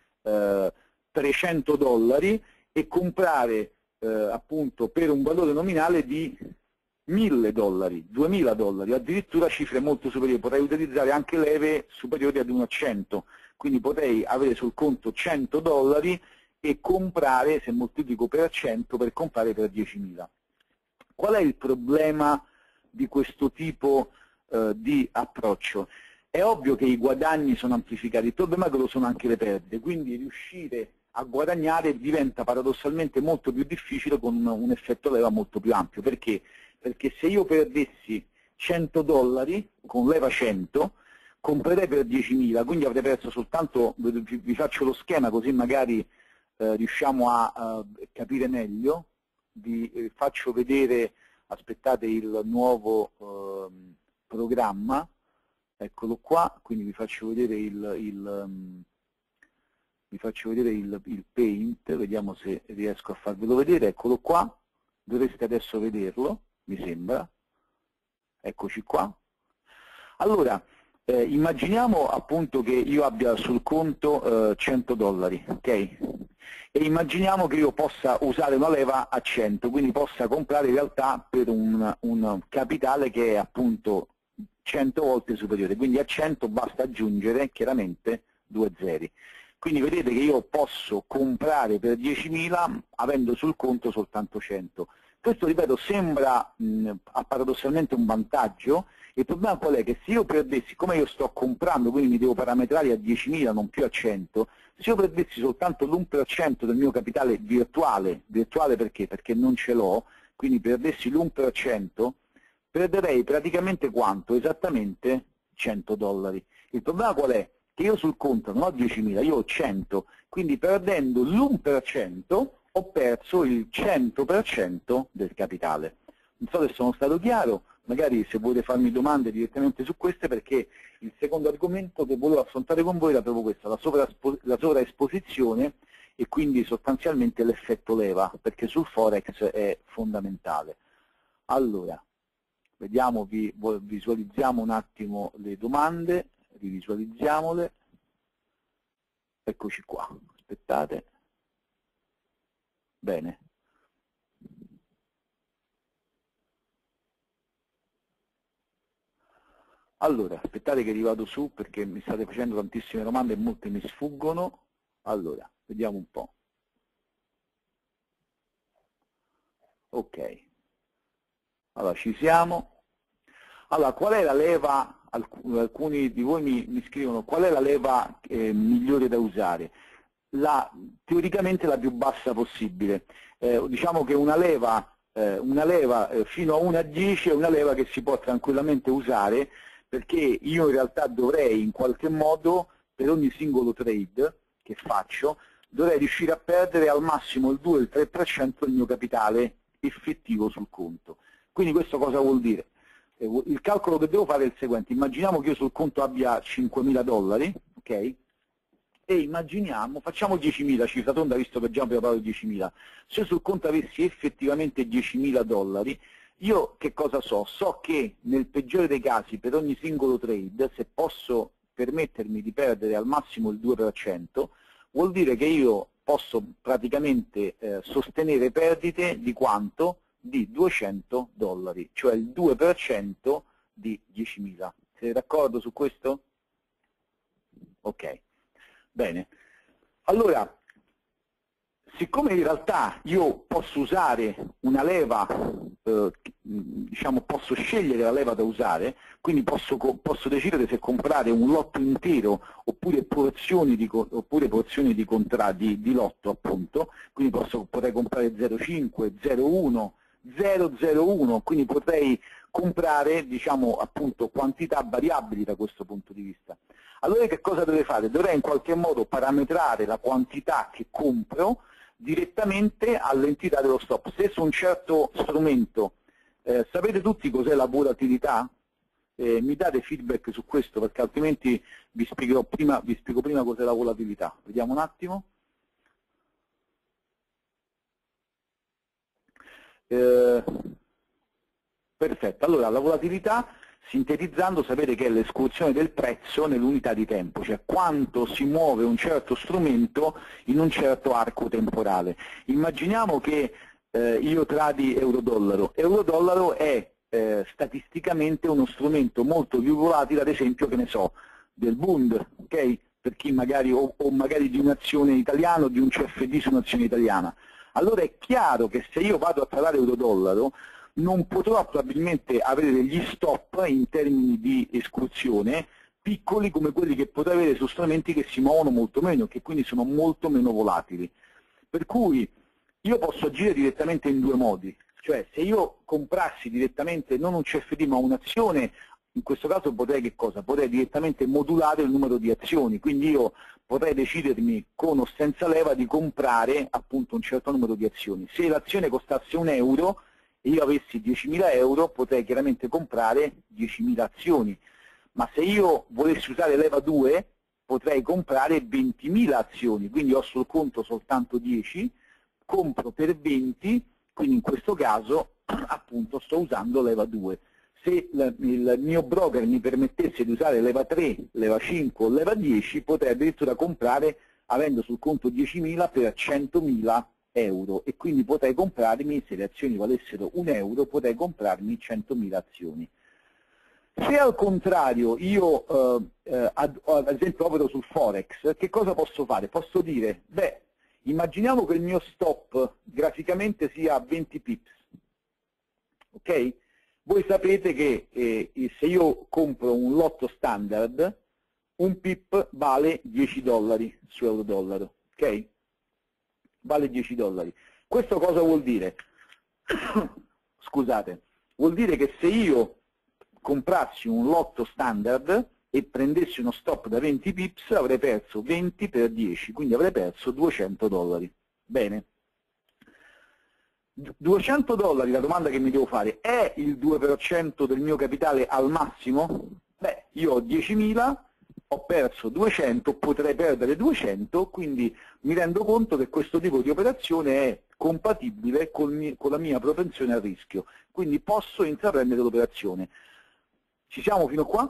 eh, trecento dollari e comprare eh, appunto per un valore nominale di mille dollari, duemila dollari, addirittura cifre molto superiori, potrei utilizzare anche leve superiori ad uno a cento, quindi potrei avere sul conto cento dollari e comprare, se moltiplico per cento, per comprare per diecimila. Qual è il problema di questo tipo eh, di approccio? È è ovvio che i guadagni sono amplificati, il problema è che lo sono anche le perdite, quindi riuscire a guadagnare diventa paradossalmente molto più difficile con un effetto leva molto più ampio. Perché? Perché se io perdessi cento dollari con leva cento, comprerei per diecimila, quindi avrei perso soltanto, vi faccio lo schema così magari eh, riusciamo a, a capire meglio, vi eh, faccio vedere, aspettate, il nuovo eh, programma, eccolo qua, quindi vi faccio vedere il, il um, vi faccio vedere il, il Paint, vediamo se riesco a farvelo vedere, eccolo qua, dovreste adesso vederlo, mi sembra, eccoci qua. Allora, eh, immaginiamo appunto che io abbia sul conto eh, cento dollari, ok? E immaginiamo che io possa usare una leva a cento, quindi possa comprare in realtà per un, un capitale che è appunto cento volte superiore, quindi a cento basta aggiungere chiaramente due zeri. Quindi vedete che io posso comprare per diecimila avendo sul conto soltanto cento. Questo, ripeto, sembra mh, paradossalmente un vantaggio. Il problema qual è? Che se io perdessi, come io sto comprando, quindi mi devo parametrare a diecimila, non più a cento, se io perdessi soltanto l'uno per cento del mio capitale virtuale, virtuale perché? Perché non ce l'ho, quindi perdessi l'uno per cento, perderei praticamente quanto? Esattamente cento dollari. Il problema qual è? Che io sul conto non ho diecimila, io ho cento, quindi perdendo l'uno per cento ho perso il cento per cento del capitale. Non so se sono stato chiaro, magari se volete farmi domande direttamente su queste, perché il secondo argomento che volevo affrontare con voi era proprio questo, la, sovraespo la sovraesposizione e quindi sostanzialmente l'effetto leva, perché sul Forex è fondamentale. Allora, vediamo, vi, visualizziamo un attimo le domande, rivisualizziamole, eccoci qua, aspettate, bene. Allora, aspettate che rivado su perché mi state facendo tantissime domande e molte mi sfuggono. Allora, vediamo un po'. Ok, allora ci siamo. Allora, qual è la leva, alcuni di voi mi, mi scrivono, qual è la leva eh, migliore da usare? La, teoricamente la più bassa possibile. Eh, diciamo che una leva, eh, una leva eh, fino a uno a dieci è una leva che si può tranquillamente usare, perché io in realtà dovrei in qualche modo, per ogni singolo trade che faccio, dovrei riuscire a perdere al massimo il due o il tre per cento del mio capitale effettivo sul conto. Quindi questo cosa vuol dire? Il calcolo che devo fare è il seguente: immaginiamo che io sul conto abbia cinquemila dollari, ok? E immaginiamo, facciamo diecimila, cifra tonda, visto che già abbiamo parlato di diecimila. Se sul conto avessi effettivamente diecimila dollari, io che cosa so? So che nel peggiore dei casi, per ogni singolo trade, se posso permettermi di perdere al massimo il due per cento, vuol dire che io posso praticamente eh, sostenere perdite di quanto? Di duecento dollari, cioè il due per cento di diecimila. Siete d'accordo su questo? Ok, bene. Allora, siccome in realtà io posso usare una leva, eh, diciamo posso scegliere la leva da usare, quindi posso, posso decidere se comprare un lotto intero oppure porzioni di, oppure porzioni di, contra, di, di lotto appunto, quindi posso, potrei comprare zero virgola cinque, zero virgola uno, zero virgola zero uno, quindi potrei comprare, diciamo, appunto, quantità variabili da questo punto di vista. Allora che cosa dovrei fare? Dovrei in qualche modo parametrare la quantità che compro direttamente all'entità dello stop. Se su un certo strumento, eh, sapete tutti cos'è la volatilità? Eh, mi date feedback su questo, perché altrimenti vi spiegherò prima, vi spiego prima cos'è la volatilità. Vediamo un attimo. Eh, perfetto, allora la volatilità, sintetizzando, sapete che è l'esecuzione del prezzo nell'unità di tempo, cioè quanto si muove un certo strumento in un certo arco temporale. Immaginiamo che eh, io tradi euro-dollaro. Euro-dollaro è eh, statisticamente uno strumento molto più volatile, ad esempio, che ne so, del Bund, ok? Per chi magari, o, o magari di un'azione italiana o di un C F D su un'azione italiana. Allora è chiaro che se io vado a tradare euro-dollaro, non potrò probabilmente avere degli stop in termini di escursione, piccoli come quelli che potrei avere su strumenti che si muovono molto meno, che quindi sono molto meno volatili. Per cui io posso agire direttamente in due modi, cioè se io comprassi direttamente non un C F D ma un'azione, in questo caso potrei che cosa? Potrei direttamente modulare il numero di azioni, quindi io potrei decidermi con o senza leva di comprare appunto un certo numero di azioni. Se l'azione costasse un euro e io avessi diecimila euro, potrei chiaramente comprare diecimila azioni, ma se io volessi usare leva due potrei comprare ventimila azioni, quindi ho sul conto soltanto dieci, compro per venti, quindi in questo caso appunto sto usando leva due. Se il mio broker mi permettesse di usare leva tre, leva cinque o leva dieci, potrei addirittura comprare, avendo sul conto diecimila, per centomila euro, e quindi potrei comprarmi, se le azioni valessero un euro, potrei comprarmi centomila azioni. Se al contrario io eh, eh, ad, ad esempio opero sul Forex, che cosa posso fare? Posso dire, beh, immaginiamo che il mio stop graficamente sia a venti pips, ok? Voi sapete che eh, se io compro un lotto standard, un pip vale dieci dollari su euro-dollaro, ok? Vale dieci dollari. Questo cosa vuol dire? Scusate, vuol dire che se io comprassi un lotto standard e prendessi uno stop da venti pips, avrei perso venti per dieci, quindi avrei perso duecento dollari. Bene. duecento dollari, la domanda che mi devo fare, è il due per cento del mio capitale al massimo? Beh, io ho diecimila, ho perso duecento, potrei perdere duecento, quindi mi rendo conto che questo tipo di operazione è compatibile con, con la mia propensione al rischio, quindi posso intraprendere l'operazione. Ci siamo fino a qua?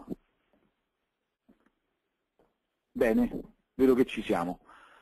Bene, vedo che ci siamo.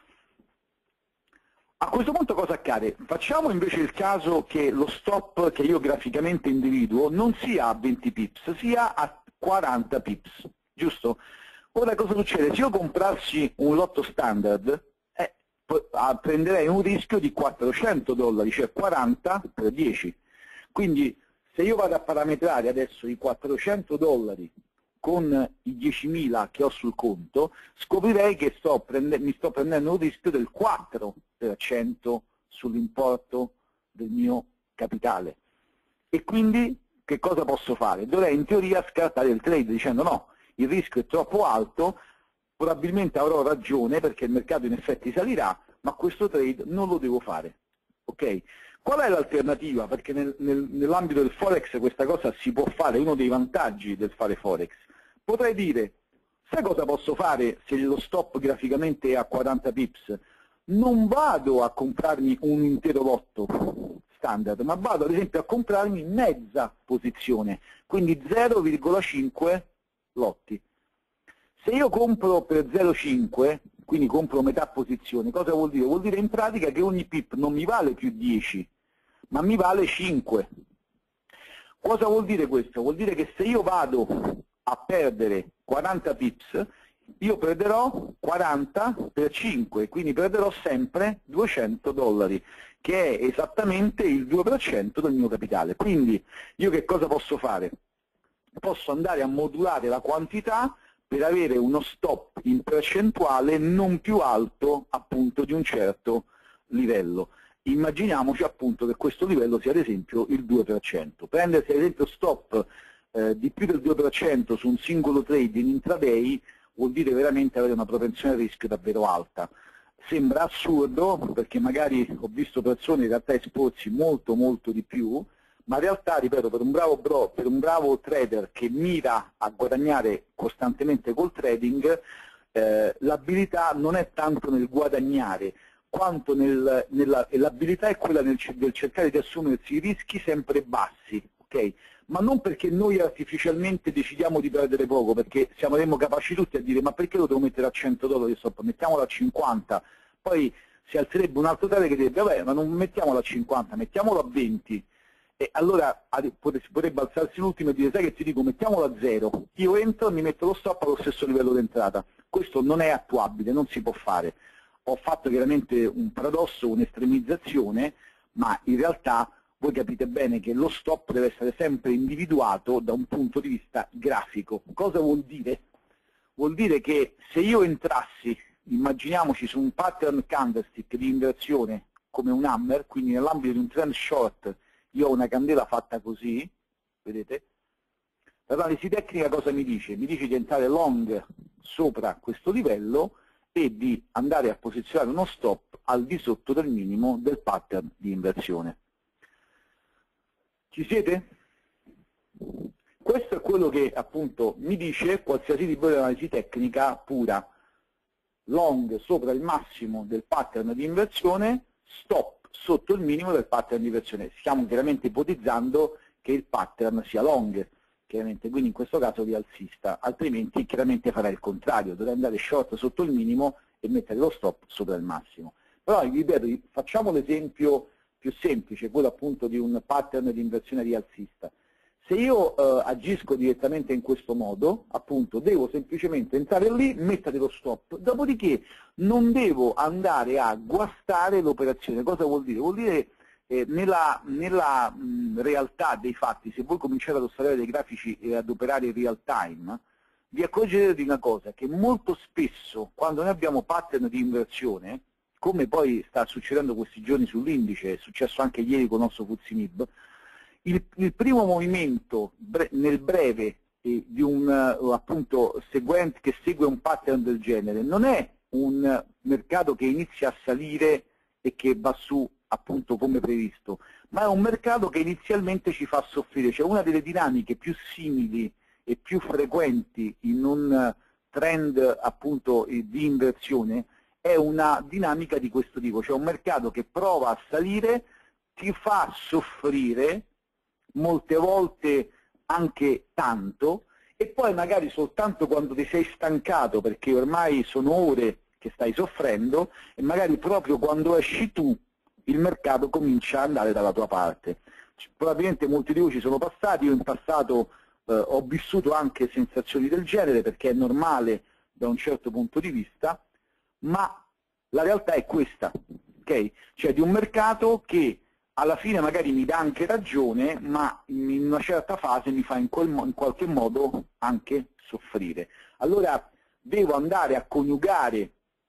A questo punto cosa accade? Facciamo invece il caso che lo stop che io graficamente individuo non sia a venti pips, sia a quaranta pips, giusto? Ora cosa succede? Se io comprassi un lotto standard, eh, prenderei un rischio di quattrocento dollari, cioè quaranta per dieci. Quindi se io vado a parametrare adesso i quattrocento dollari con i diecimila che ho sul conto, scoprirei che sto prende, mi sto prendendo un rischio del quattro per cento sull'importo del mio capitale. E quindi che cosa posso fare? Dovrei in teoria scartare il trade dicendo no, il rischio è troppo alto, probabilmente avrò ragione perché il mercato in effetti salirà, ma questo trade non lo devo fare. Ok? Qual è l'alternativa? Perché nel, nel, nell'ambito del Forex questa cosa si può fare, è uno dei vantaggi del fare Forex. Potrei dire, sai cosa posso fare se lo stop graficamente è a quaranta pips? Non vado a comprarmi un intero lotto standard, ma vado ad esempio a comprarmi mezza posizione, quindi zero virgola cinque lotti. Se io compro per zero virgola cinque, quindi compro metà posizione, cosa vuol dire? Vuol dire in pratica che ogni pip non mi vale più dieci, ma mi vale cinque. Cosa vuol dire questo? Vuol dire che se io vado a perdere quaranta pips, io perderò quaranta per cinque, quindi perderò sempre duecento dollari, che è esattamente il due per cento del mio capitale. Quindi io che cosa posso fare? Posso andare a modulare la quantità per avere uno stop in percentuale non più alto appunto di un certo livello. Immaginiamoci appunto che questo livello sia ad esempio il due per cento. Prendersi ad esempio stop eh, di più del due per cento su un singolo trade in intraday vuol dire veramente avere una propensione al rischio davvero alta. Sembra assurdo perché magari ho visto persone in realtà esporsi molto molto di più, ma in realtà, ripeto, per un bravo bro, per un bravo trader che mira a guadagnare costantemente col trading, eh, l'abilità non è tanto nel guadagnare, quanto nel, nella, l'abilità è quella nel, del cercare di assumersi rischi sempre bassi, ok? Ma non perché noi artificialmente decidiamo di perdere poco, perché saremmo capaci tutti a dire ma perché lo devo mettere a cento dollari sopra, mettiamolo a cinquanta, poi si alzerebbe un altro trader che direbbe vabbè ma non mettiamolo a cinquanta, mettiamolo a venti, e allora potrebbe alzarsi l'ultimo e dire sai che ti dico mettiamolo a zero, io entro e mi metto lo stop allo stesso livello di entrata. Questo non è attuabile, non si può fare. Ho fatto chiaramente un paradosso, un'estremizzazione, ma in realtà voi capite bene che lo stop deve essere sempre individuato da un punto di vista grafico. Cosa vuol dire? vuol dire che se io entrassi, immaginiamoci su un pattern candlestick di inversione come un hammer, quindi nell'ambito di un trend short io ho una candela fatta così, vedete? L'analisi tecnica cosa mi dice? Mi dice di entrare long sopra questo livello e di andare a posizionare uno stop al di sotto del minimo del pattern di inversione. Ci siete? Questo è quello che appunto mi dice qualsiasi tipo di analisi tecnica pura. Long sopra il massimo del pattern di inversione, stop sotto il minimo del pattern di inversione. Stiamo chiaramente ipotizzando che il pattern sia long, chiaramente, quindi in questo caso rialzista, altrimenti chiaramente farà il contrario, dovrà andare short sotto il minimo e mettere lo stop sopra il massimo. Però, ripeto, facciamo l'esempio più semplice, quello appunto di un pattern di inversione rialzista. Se io eh, agisco direttamente in questo modo, appunto, devo semplicemente entrare lì, mettere lo stop, dopodiché non devo andare a guastare l'operazione. Cosa vuol dire? Vuol dire eh, nella, nella mh, realtà dei fatti, se voi cominciate ad osservare dei grafici e ad operare in real time, vi accorgerete di una cosa, che molto spesso quando noi abbiamo pattern di inversione, come poi sta succedendo questi giorni sull'indice, è successo anche ieri con il nostro Fuzimib, Il, il primo movimento bre nel breve eh, di un uh, appunto seguente che segue un pattern del genere non è un mercato che inizia a salire e che va su appunto come previsto, ma è un mercato che inizialmente ci fa soffrire. Cioè una delle dinamiche più simili e più frequenti in un trend appunto di inversione è una dinamica di questo tipo, cioè un mercato che prova a salire, ti fa soffrire molte volte anche tanto, e poi magari soltanto quando ti sei stancato, perché ormai sono ore che stai soffrendo, e magari proprio quando esci tu il mercato comincia ad andare dalla tua parte. Probabilmente molti di voi ci sono passati, io in passato eh, ho vissuto anche sensazioni del genere, perché è normale da un certo punto di vista, ma la realtà è questa, ok? Cioè di un mercato che alla fine magari mi dà anche ragione, ma in una certa fase mi fa in, quel, in qualche modo anche soffrire. Allora devo andare a coniugare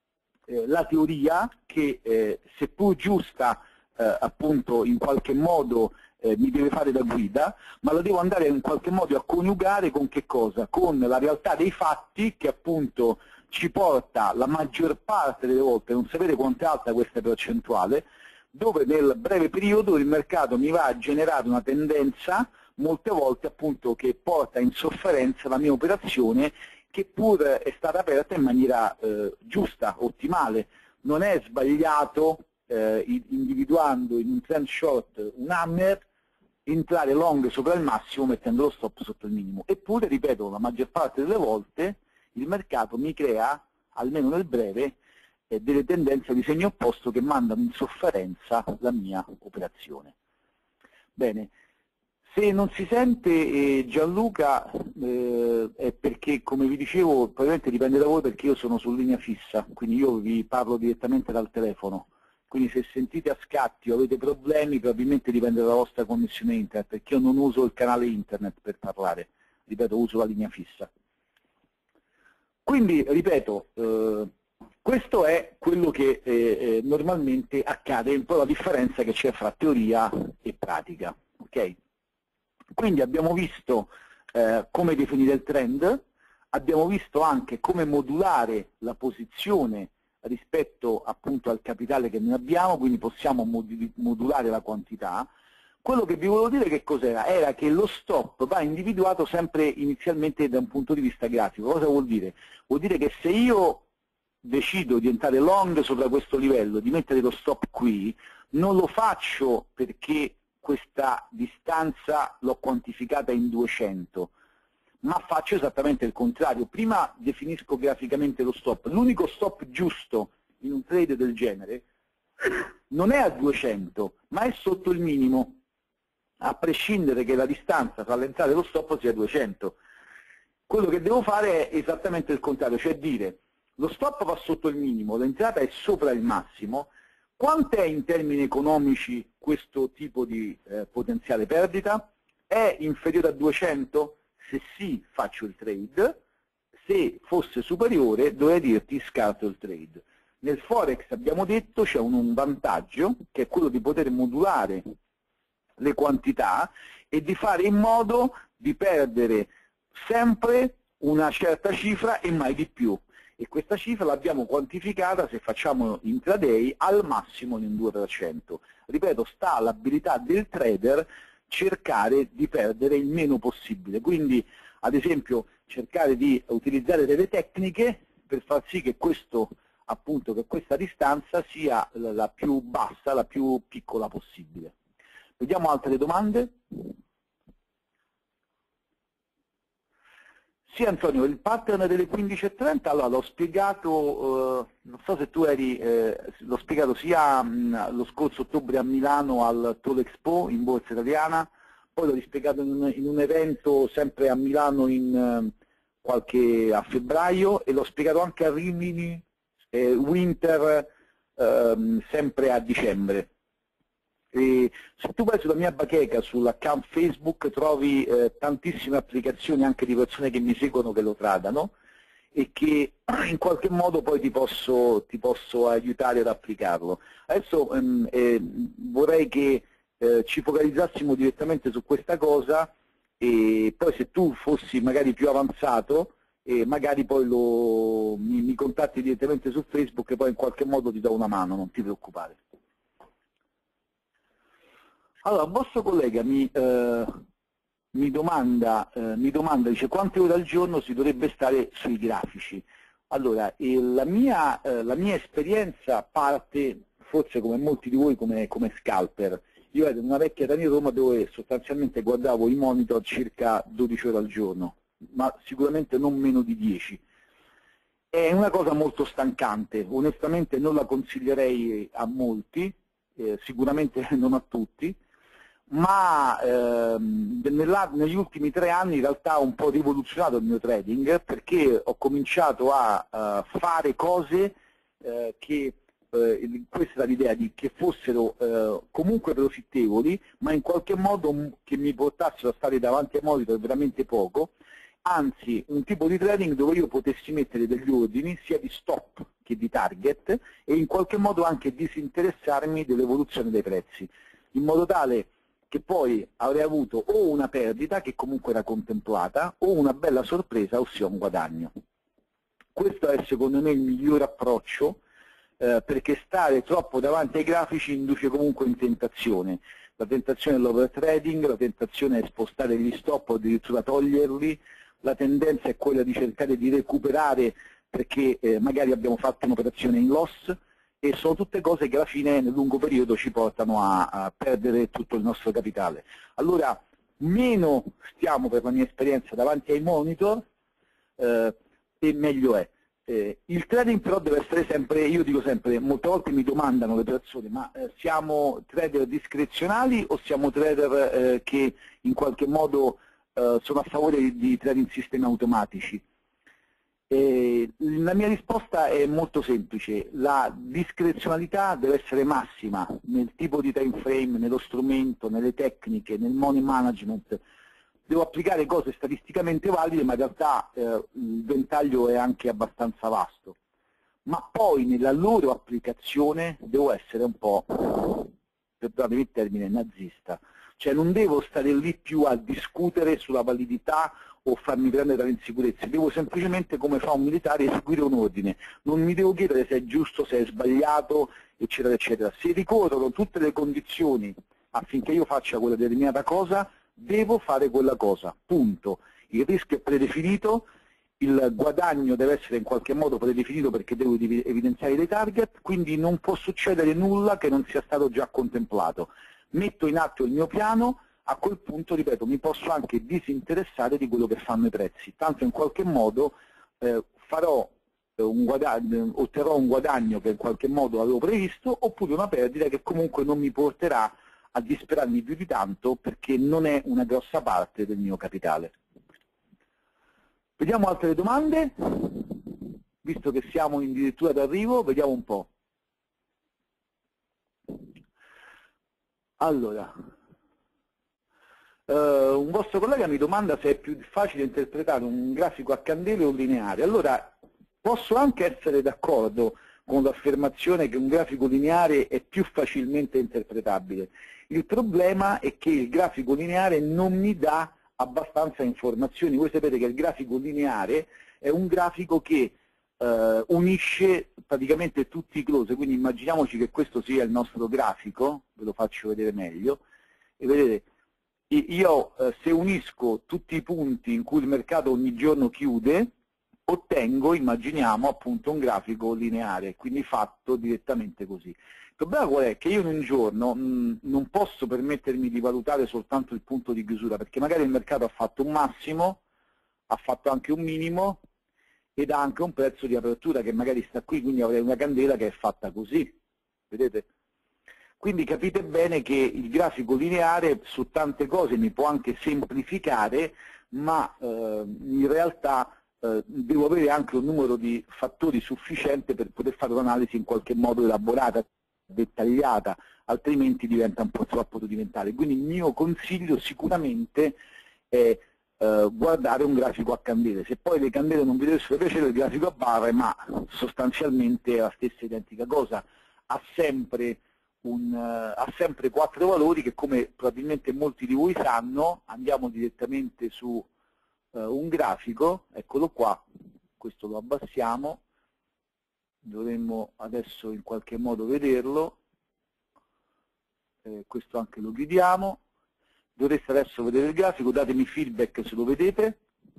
eh, la teoria che, eh, seppur giusta, eh, appunto in qualche modo eh, mi deve fare da guida, ma la devo andare in qualche modo a coniugare con che cosa? Con la realtà dei fatti che appunto ci porta la maggior parte delle volte, non sapete quanto è alta questa percentuale, dove nel breve periodo il mercato mi va a generare una tendenza, molte volte appunto che porta in sofferenza la mia operazione, che pur è stata aperta in maniera eh, giusta, ottimale. Non è sbagliato, eh, individuando in un trend short un hammer, entrare long sopra il massimo mettendo lo stop sotto il minimo. Eppure, ripeto, la maggior parte delle volte il mercato mi crea, almeno nel breve, delle tendenze di segno opposto che mandano in sofferenza la mia operazione. Bene, se non si sente eh, Gianluca eh, è perché, come vi dicevo, probabilmente dipende da voi, perché io sono su linea fissa, quindi io vi parlo direttamente dal telefono, quindi se sentite a scatti o avete problemi probabilmente dipende dalla vostra connessione internet, perché io non uso il canale internet per parlare, ripeto, uso la linea fissa. Quindi, ripeto, eh, questo è quello che eh, eh, normalmente accade, un po' la differenza che c'è fra teoria e pratica. Okay? Quindi abbiamo visto eh, come definire il trend, abbiamo visto anche come modulare la posizione rispetto appunto al capitale che noi abbiamo, quindi possiamo modulare la quantità. Quello che vi volevo dire che cos'era? Era che lo stop va individuato sempre inizialmente da un punto di vista grafico. Cosa vuol dire? Vuol dire che se io decido di entrare long sopra questo livello, di mettere lo stop qui, non lo faccio perché questa distanza l'ho quantificata in duecento, ma faccio esattamente il contrario. Prima definisco graficamente lo stop. L'unico stop giusto in un trade del genere non è a duecento, ma è sotto il minimo, a prescindere che la distanza tra l'entrata e lo stop sia duecento. Quello che devo fare è esattamente il contrario, cioè dire lo stop va sotto il minimo, l'entrata è sopra il massimo. Quant'è in termini economici questo tipo di eh, potenziale perdita? È inferiore a duecento? Se sì, faccio il trade, se fosse superiore dovrei dirti scarto il trade. Nel Forex abbiamo detto c'è un, un vantaggio, che è quello di poter modulare le quantità e di fare in modo di perdere sempre una certa cifra e mai di più. E questa cifra l'abbiamo quantificata, se facciamo intraday, al massimo in un due per cento. Ripeto, sta all'abilità del trader cercare di perdere il meno possibile. Quindi, ad esempio, cercare di utilizzare delle tecniche per far sì che questo, appunto, che questa distanza sia la più bassa, la più piccola possibile. Vediamo altre domande. Sì, Antonio, il pattern delle quindici e trenta, allora l'ho spiegato, eh, non so se tu eri, eh, l'ho spiegato sia mh, lo scorso ottobre a Milano al Tolexpo in Borsa Italiana, poi l'ho rispiegato in, in un evento sempre a Milano in, eh, qualche, a febbraio, e l'ho spiegato anche a Rimini eh, Winter eh, sempre a dicembre. E se tu vai sulla mia bacheca, sull'account Facebook, trovi eh, tantissime applicazioni anche di persone che mi seguono che lo tradano e che in qualche modo poi ti posso, ti posso aiutare ad applicarlo. Adesso ehm, eh, vorrei che eh, ci focalizzassimo direttamente su questa cosa, e poi se tu fossi magari più avanzato, e magari poi lo, mi, mi contatti direttamente su Facebook e poi in qualche modo ti do una mano, non ti preoccupare. Allora, il vostro collega mi, eh, mi, domanda, eh, mi domanda, dice, quante ore al giorno si dovrebbe stare sui grafici? Allora, eh, la, mia, eh, la mia esperienza parte, forse come molti di voi, come, come scalper. Io ero in una vecchia Tani Roma dove sostanzialmente guardavo i monitor circa dodici ore al giorno, ma sicuramente non meno di dieci. È una cosa molto stancante, onestamente non la consiglierei a molti, eh, sicuramente non a tutti, ma ehm, nella, negli ultimi tre anni in realtà ho un po' rivoluzionato il mio trading, perché ho cominciato a, a fare cose eh, che, eh, questa era l'idea, di che fossero eh, comunque profittevoli, ma in qualche modo che mi portassero a stare davanti ai monitor veramente poco, anzi un tipo di trading dove io potessi mettere degli ordini sia di stop che di target e in qualche modo anche disinteressarmi dell'evoluzione dei prezzi, in modo tale che poi avrei avuto o una perdita che comunque era contemplata o una bella sorpresa, ossia un guadagno. Questo è secondo me il miglior approccio, eh, perché stare troppo davanti ai grafici induce comunque in tentazione. La tentazione è l'overtrading, la tentazione è spostare gli stop o addirittura toglierli, la tendenza è quella di cercare di recuperare perché eh, magari abbiamo fatto un'operazione in loss, e sono tutte cose che alla fine nel lungo periodo ci portano a, a perdere tutto il nostro capitale. Allora, meno stiamo, per la mia esperienza, davanti ai monitor, eh, e meglio è. Eh, il trading però deve essere sempre, io dico sempre, molte volte mi domandano le persone, ma eh, siamo trader discrezionali o siamo trader eh, che in qualche modo eh, sono a favore di, di trading sistemi automatici? Eh, la mia risposta è molto semplice: la discrezionalità deve essere massima nel tipo di time frame, nello strumento, nelle tecniche, nel money management. Devo applicare cose statisticamente valide, ma in realtà eh, il ventaglio è anche abbastanza vasto. Ma poi nella loro applicazione devo essere un po', perdonatemi il termine, nazista. Cioè non devo stare lì più a discutere sulla validità o farmi prendere dalle insicurezze, devo semplicemente, come fa un militare, eseguire un ordine. Non mi devo chiedere se è giusto, se è sbagliato, eccetera, eccetera. Se ricorrono tutte le condizioni affinché io faccia quella determinata cosa, devo fare quella cosa, punto. Il rischio è predefinito, il guadagno deve essere in qualche modo predefinito perché devo evidenziare dei target, quindi non può succedere nulla che non sia stato già contemplato. Metto in atto il mio piano, a quel punto, ripeto, mi posso anche disinteressare di quello che fanno i prezzi, tanto in qualche modo eh, farò un guadagno, otterrò un guadagno che in qualche modo avevo previsto, oppure una perdita che comunque non mi porterà a disperarmi più di tanto perché non è una grossa parte del mio capitale. Vediamo altre domande, visto che siamo addirittura d'arrivo, vediamo un po'. Allora, Uh, un vostro collega mi domanda se è più facile interpretare un grafico a candele o lineare. Allora, posso anche essere d'accordo con l'affermazione che un grafico lineare è più facilmente interpretabile. Il problema è che il grafico lineare non mi dà abbastanza informazioni. Voi sapete che il grafico lineare è un grafico che uh, unisce praticamente tutti i close, quindi immaginiamoci che questo sia il nostro grafico, ve lo faccio vedere meglio, e vedete, io eh, se unisco tutti i punti in cui il mercato ogni giorno chiude, ottengo, immaginiamo, appunto un grafico lineare, quindi fatto direttamente così. Il problema qual è? Che io in un giorno mh, non posso permettermi di valutare soltanto il punto di chiusura, perché magari il mercato ha fatto un massimo, ha fatto anche un minimo ed ha anche un prezzo di apertura che magari sta qui, quindi avrei una candela che è fatta così, vedete? Quindi capite bene che il grafico lineare su tante cose mi può anche semplificare, ma eh, in realtà eh, devo avere anche un numero di fattori sufficiente per poter fare un'analisi in qualche modo elaborata, dettagliata, altrimenti diventa un po' troppo rudimentale. Quindi il mio consiglio sicuramente è eh, guardare un grafico a candele. Se poi le candele non vi dovessero piacere, il grafico a barre, ma sostanzialmente è la stessa identica cosa, ha sempre Un, uh, ha sempre quattro valori che, come probabilmente molti di voi sanno, andiamo direttamente su uh, un grafico, eccolo qua, questo lo abbassiamo, dovremmo adesso in qualche modo vederlo, eh, questo anche lo chiudiamo, dovreste adesso vedere il grafico, datemi feedback se lo vedete.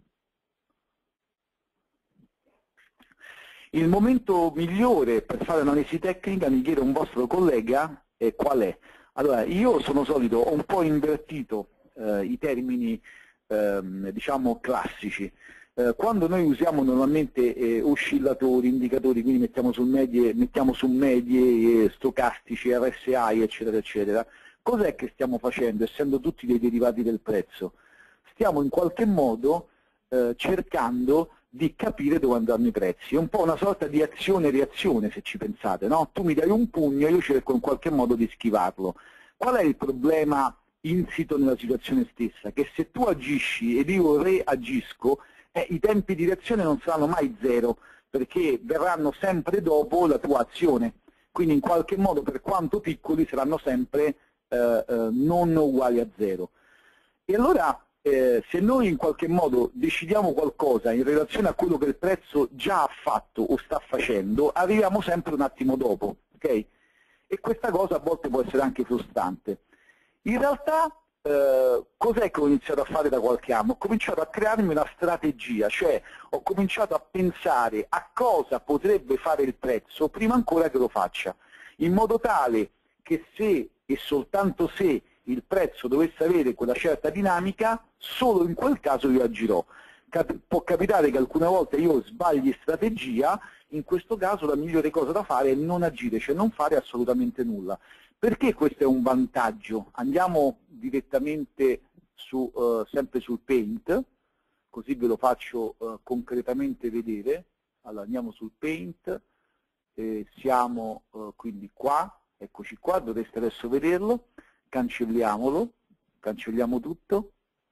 Il momento migliore per fare un'analisi tecnica, mi chiede un vostro collega, eh, qual è? Allora, io sono solito, ho un po' invertito eh, i termini ehm, diciamo classici. Eh, quando noi usiamo normalmente eh, oscillatori, indicatori, quindi mettiamo su medie, mettiamo su medie eh, stocastici, R S I, eccetera, eccetera, cos'è che stiamo facendo, essendo tutti dei derivati del prezzo? Stiamo in qualche modo eh, cercando di capire dove andranno i prezzi. È un po' una sorta di azione-reazione, se ci pensate, no? Tu mi dai un pugno e io cerco in qualche modo di schivarlo. Qual è il problema insito nella situazione stessa? Che se tu agisci ed io reagisco, eh, i tempi di reazione non saranno mai zero, perché verranno sempre dopo la tua azione. Quindi in qualche modo, per quanto piccoli, saranno sempre eh, eh, non uguali a zero. E allora, Eh, se noi in qualche modo decidiamo qualcosa in relazione a quello che il prezzo già ha fatto o sta facendo, arriviamo sempre un attimo dopo, ok? E questa cosa a volte può essere anche frustrante. In realtà, eh, cos'è che ho iniziato a fare da qualche anno? Ho cominciato a crearmi una strategia, cioè ho cominciato a pensare a cosa potrebbe fare il prezzo prima ancora che lo faccia, in modo tale che se e soltanto se il prezzo dovesse avere quella certa dinamica, solo in quel caso io agirò. Cap- può capitare che alcune volte io sbagli strategia, in questo caso la migliore cosa da fare è non agire, cioè non fare assolutamente nulla. Perché questo è un vantaggio? Andiamo direttamente su, uh, sempre sul Paint, così ve lo faccio uh, concretamente vedere. Allora andiamo sul Paint, eh, siamo uh, quindi qua, eccoci qua, dovreste adesso vederlo. Cancelliamolo, cancelliamo tutto.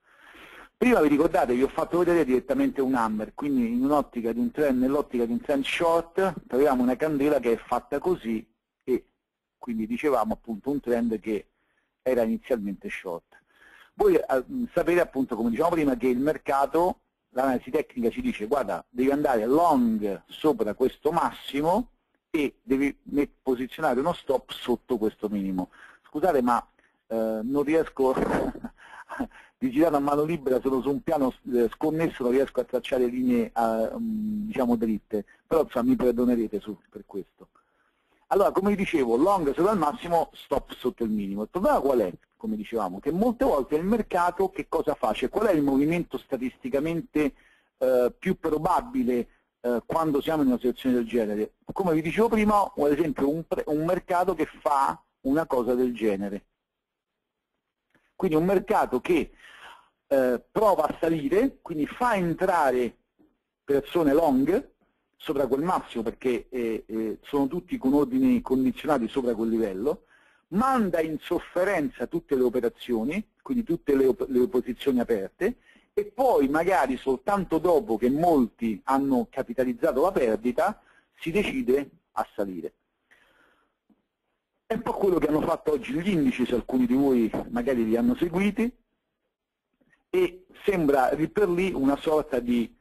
Prima vi ricordate, vi ho fatto vedere direttamente un hammer, quindi in un'ottica di un trend, nell'ottica di un trend short, troviamo una candela che è fatta così e quindi dicevamo appunto un trend che era inizialmente short. Voi eh, sapete appunto, come dicevamo prima, che il mercato, l'analisi tecnica ci dice guarda, devi andare long sopra questo massimo e devi posizionare uno stop sotto questo minimo. Scusate, ma Eh, non riesco di girare a mano libera, sono su un piano eh, sconnesso, non riesco a tracciare linee eh, diciamo dritte, però insomma, mi perdonerete su, per questo. Allora, come vi dicevo, long sopra il massimo, stop sotto il minimo. Il problema qual è? Come dicevamo, che molte volte il mercato che cosa fa? Cioè, qual è il movimento statisticamente eh, più probabile eh, quando siamo in una situazione del genere? Come vi dicevo prima, ad esempio un, un mercato che fa una cosa del genere. Quindi un mercato che eh, prova a salire, quindi fa entrare persone long sopra quel massimo, perché eh, eh, sono tutti con ordini condizionati sopra quel livello, manda in sofferenza tutte le operazioni, quindi tutte le, op le posizioni aperte, e poi magari soltanto dopo che molti hanno capitalizzato la perdita si decide a salire. È un po' quello che hanno fatto oggi gli indici, se alcuni di voi magari li hanno seguiti, e sembra lì per lì una sorta di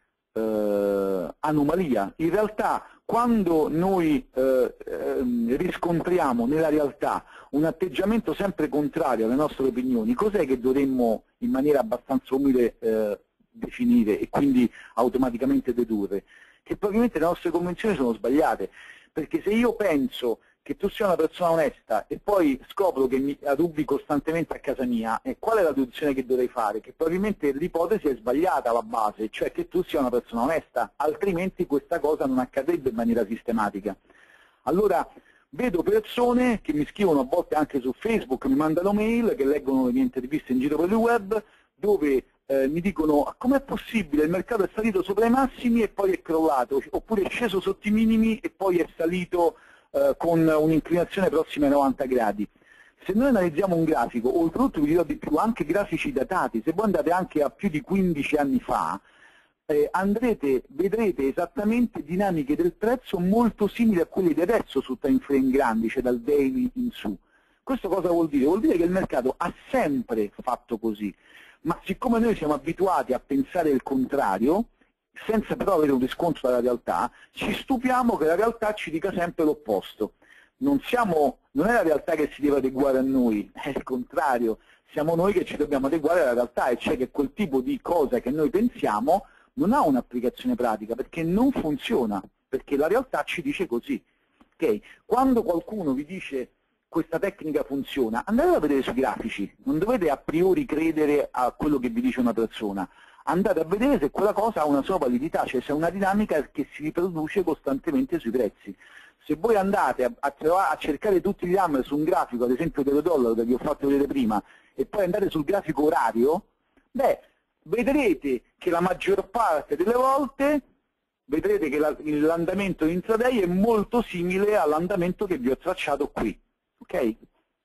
eh, anomalia. In realtà quando noi eh, eh, riscontriamo nella realtà un atteggiamento sempre contrario alle nostre opinioni, cos'è che dovremmo in maniera abbastanza umile eh, definire e quindi automaticamente dedurre? Che probabilmente le nostre convenzioni sono sbagliate, perché se io penso che tu sia una persona onesta e poi scopro che mi rubi costantemente a casa mia, e qual è la deduzione che dovrei fare? Che probabilmente l'ipotesi è sbagliata alla base, cioè che tu sia una persona onesta, altrimenti questa cosa non accadrebbe in maniera sistematica. Allora vedo persone che mi scrivono a volte anche su Facebook, mi mandano mail, che leggono le mie interviste in giro per il web, dove eh, mi dicono com'è possibile, il mercato è salito sopra i massimi e poi è crollato, oppure è sceso sotto i minimi e poi è salito eh, con un'inclinazione prossima ai novanta gradi. Se noi analizziamo un grafico, oltretutto vi dirò di più, anche grafici datati, se voi andate anche a più di quindici anni fa, eh, andrete, vedrete esattamente dinamiche del prezzo molto simili a quelle di adesso su time frame grandi, cioè dal daily in su. Questo cosa vuol dire? Vuol dire che il mercato ha sempre fatto così, ma siccome noi siamo abituati a pensare il contrario, senza però avere un riscontro dalla realtà, ci stupiamo che la realtà ci dica sempre l'opposto. Non, siamo, non è la realtà che si deve adeguare a noi, è il contrario, siamo noi che ci dobbiamo adeguare alla realtà, e cioè che quel tipo di cosa che noi pensiamo non ha un'applicazione pratica, perché non funziona, perché la realtà ci dice così. Okay? Quando qualcuno vi dice questa tecnica funziona, andate a vedere sui grafici, non dovete a priori credere a quello che vi dice una persona, andate a vedere se quella cosa ha una sua validità, cioè se è una dinamica che si riproduce costantemente sui prezzi. Se voi andate a, a, a cercare tutti gli numeri su un grafico, ad esempio dell'euro-dollaro che vi ho fatto vedere prima, e poi andate sul grafico orario, beh, vedrete che la maggior parte delle volte vedrete che l'andamento intraday è molto simile all'andamento che vi ho tracciato qui. Okay?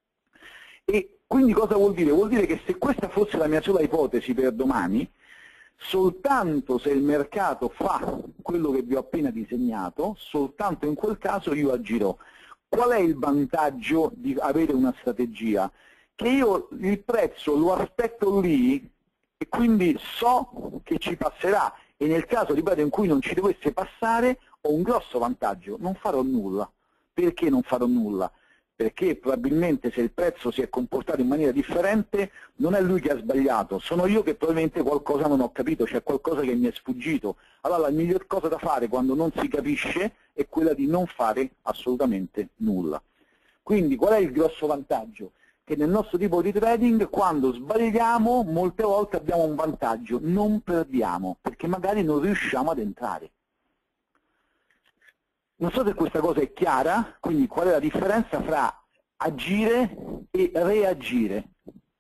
E quindi cosa vuol dire? Vuol dire che se questa fosse la mia sola ipotesi per domani, soltanto se il mercato fa quello che vi ho appena disegnato, soltanto in quel caso io agirò. Qual è il vantaggio di avere una strategia? Che io il prezzo lo aspetto lì e quindi so che ci passerà, e nel caso, ripeto, in cui non ci dovesse passare, ho un grosso vantaggio, non farò nulla. Perché non farò nulla? Perché probabilmente se il prezzo si è comportato in maniera differente non è lui che ha sbagliato, sono io che probabilmente qualcosa non ho capito, c'è qualcosa che mi è sfuggito. Allora la miglior cosa da fare quando non si capisce è quella di non fare assolutamente nulla. Quindi qual è il grosso vantaggio? Che nel nostro tipo di trading quando sbagliamo molte volte abbiamo un vantaggio, non perdiamo, perché magari non riusciamo ad entrare. Non so se questa cosa è chiara, quindi qual è la differenza fra agire e reagire.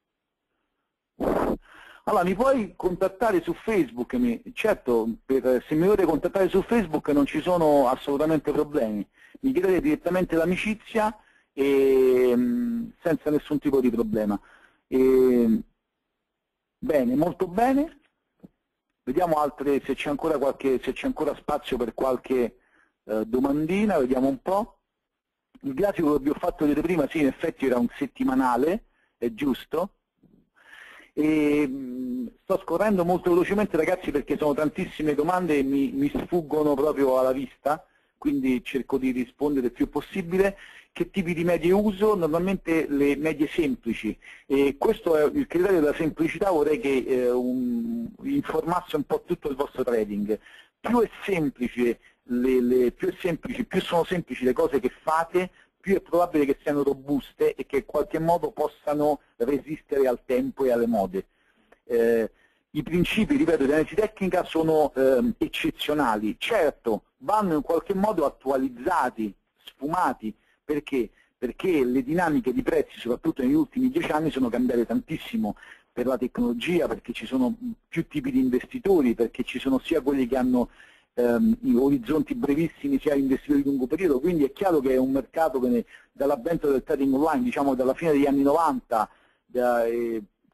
Allora, mi puoi contattare su Facebook, mi, certo, per, se mi volete contattare su Facebook non ci sono assolutamente problemi, mi chiedete direttamente l'amicizia e senza nessun tipo di problema. E, bene, molto bene, vediamo altre, se c'è ancora, qualche, se c'è ancora spazio per qualche domandina, vediamo un po'. Il grafico che vi ho fatto vedere prima, sì, in effetti era un settimanale, è giusto. E mh, sto scorrendo molto velocemente, ragazzi, perché sono tantissime domande e mi, mi sfuggono proprio alla vista, quindi cerco di rispondere il più possibile. Che tipi di medie uso? Normalmente le medie semplici, e questo è il criterio della semplicità, vorrei che eh, un, informasse un po' tutto il vostro trading. Più è semplice Le, le, più, è semplice, più sono semplici le cose che fate, più è probabile che siano robuste e che in qualche modo possano resistere al tempo e alle mode. Eh, I principi, ripeto, di analisi tecnica sono eh, eccezionali, certo vanno in qualche modo attualizzati, sfumati, perché? Perché le dinamiche di prezzi, soprattutto negli ultimi dieci anni, sono cambiate tantissimo per la tecnologia, perché ci sono più tipi di investitori, perché ci sono sia quelli che hanno in orizzonti brevissimi sia investitori di lungo periodo, quindi è chiaro che è un mercato che dall'avvento del trading online, diciamo dalla fine degli anni novanta, da, eh,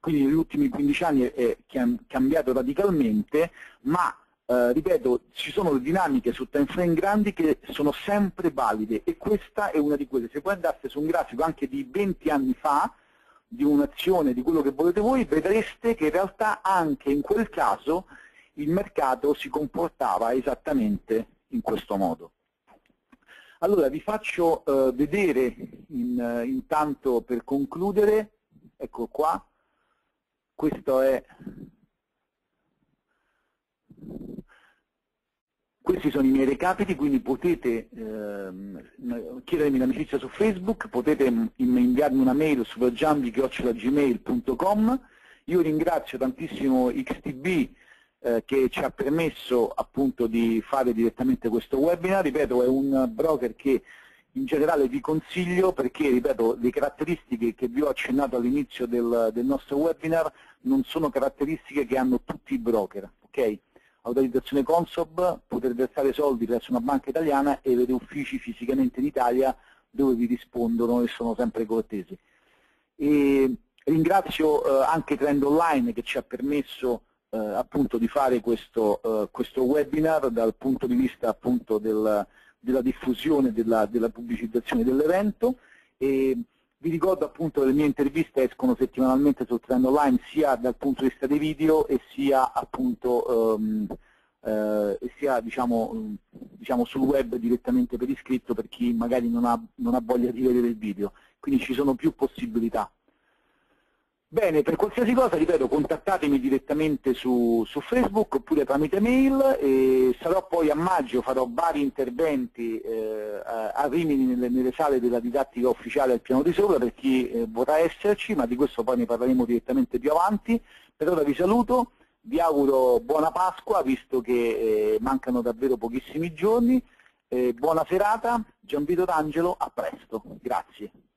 quindi negli ultimi quindici anni è cambiato radicalmente, ma eh, ripeto, ci sono dinamiche su time frame grandi che sono sempre valide, e questa è una di quelle. Se voi andaste su un grafico anche di venti anni fa, di un'azione, di quello che volete voi, vedreste che in realtà anche in quel caso il mercato si comportava esattamente in questo modo. Allora vi faccio uh, vedere in, uh, intanto, per concludere, ecco qua, questo è, questi sono i miei recapiti, quindi potete uh, chiedermi l'amicizia su Facebook, potete inviarmi una mail su giambi chiocciola gmail punto com. Io ringrazio tantissimo X T B che ci ha permesso appunto di fare direttamente questo webinar. Ripeto, è un broker che in generale vi consiglio perché, ripeto, le caratteristiche che vi ho accennato all'inizio del, del nostro webinar non sono caratteristiche che hanno tutti i broker, ok? Autorizzazione Consob, poter versare soldi presso una banca italiana e avere uffici fisicamente in Italia dove vi rispondono e sono sempre cortesi. E ringrazio eh, anche Trend Online che ci ha permesso Eh, appunto di fare questo, eh, questo webinar dal punto di vista appunto del, della diffusione, della, della pubblicizzazione dell'evento, e vi ricordo appunto che le mie interviste escono settimanalmente sul Trend Online sia dal punto di vista dei video e sia appunto ehm, eh, sia diciamo, diciamo sul web direttamente per iscritto, per chi magari non ha, non ha voglia di vedere il video, quindi ci sono più possibilità. Bene, per qualsiasi cosa, ripeto, contattatemi direttamente su, su Facebook oppure tramite mail, e sarò poi a maggio, farò vari interventi eh, a Rimini nelle, nelle sale della didattica ufficiale al piano di sopra per chi eh, vorrà esserci, ma di questo poi ne parleremo direttamente più avanti. Per ora vi saluto, vi auguro buona Pasqua, visto che eh, mancano davvero pochissimi giorni, eh, buona serata, Gianvito D'Angelo, a presto, grazie.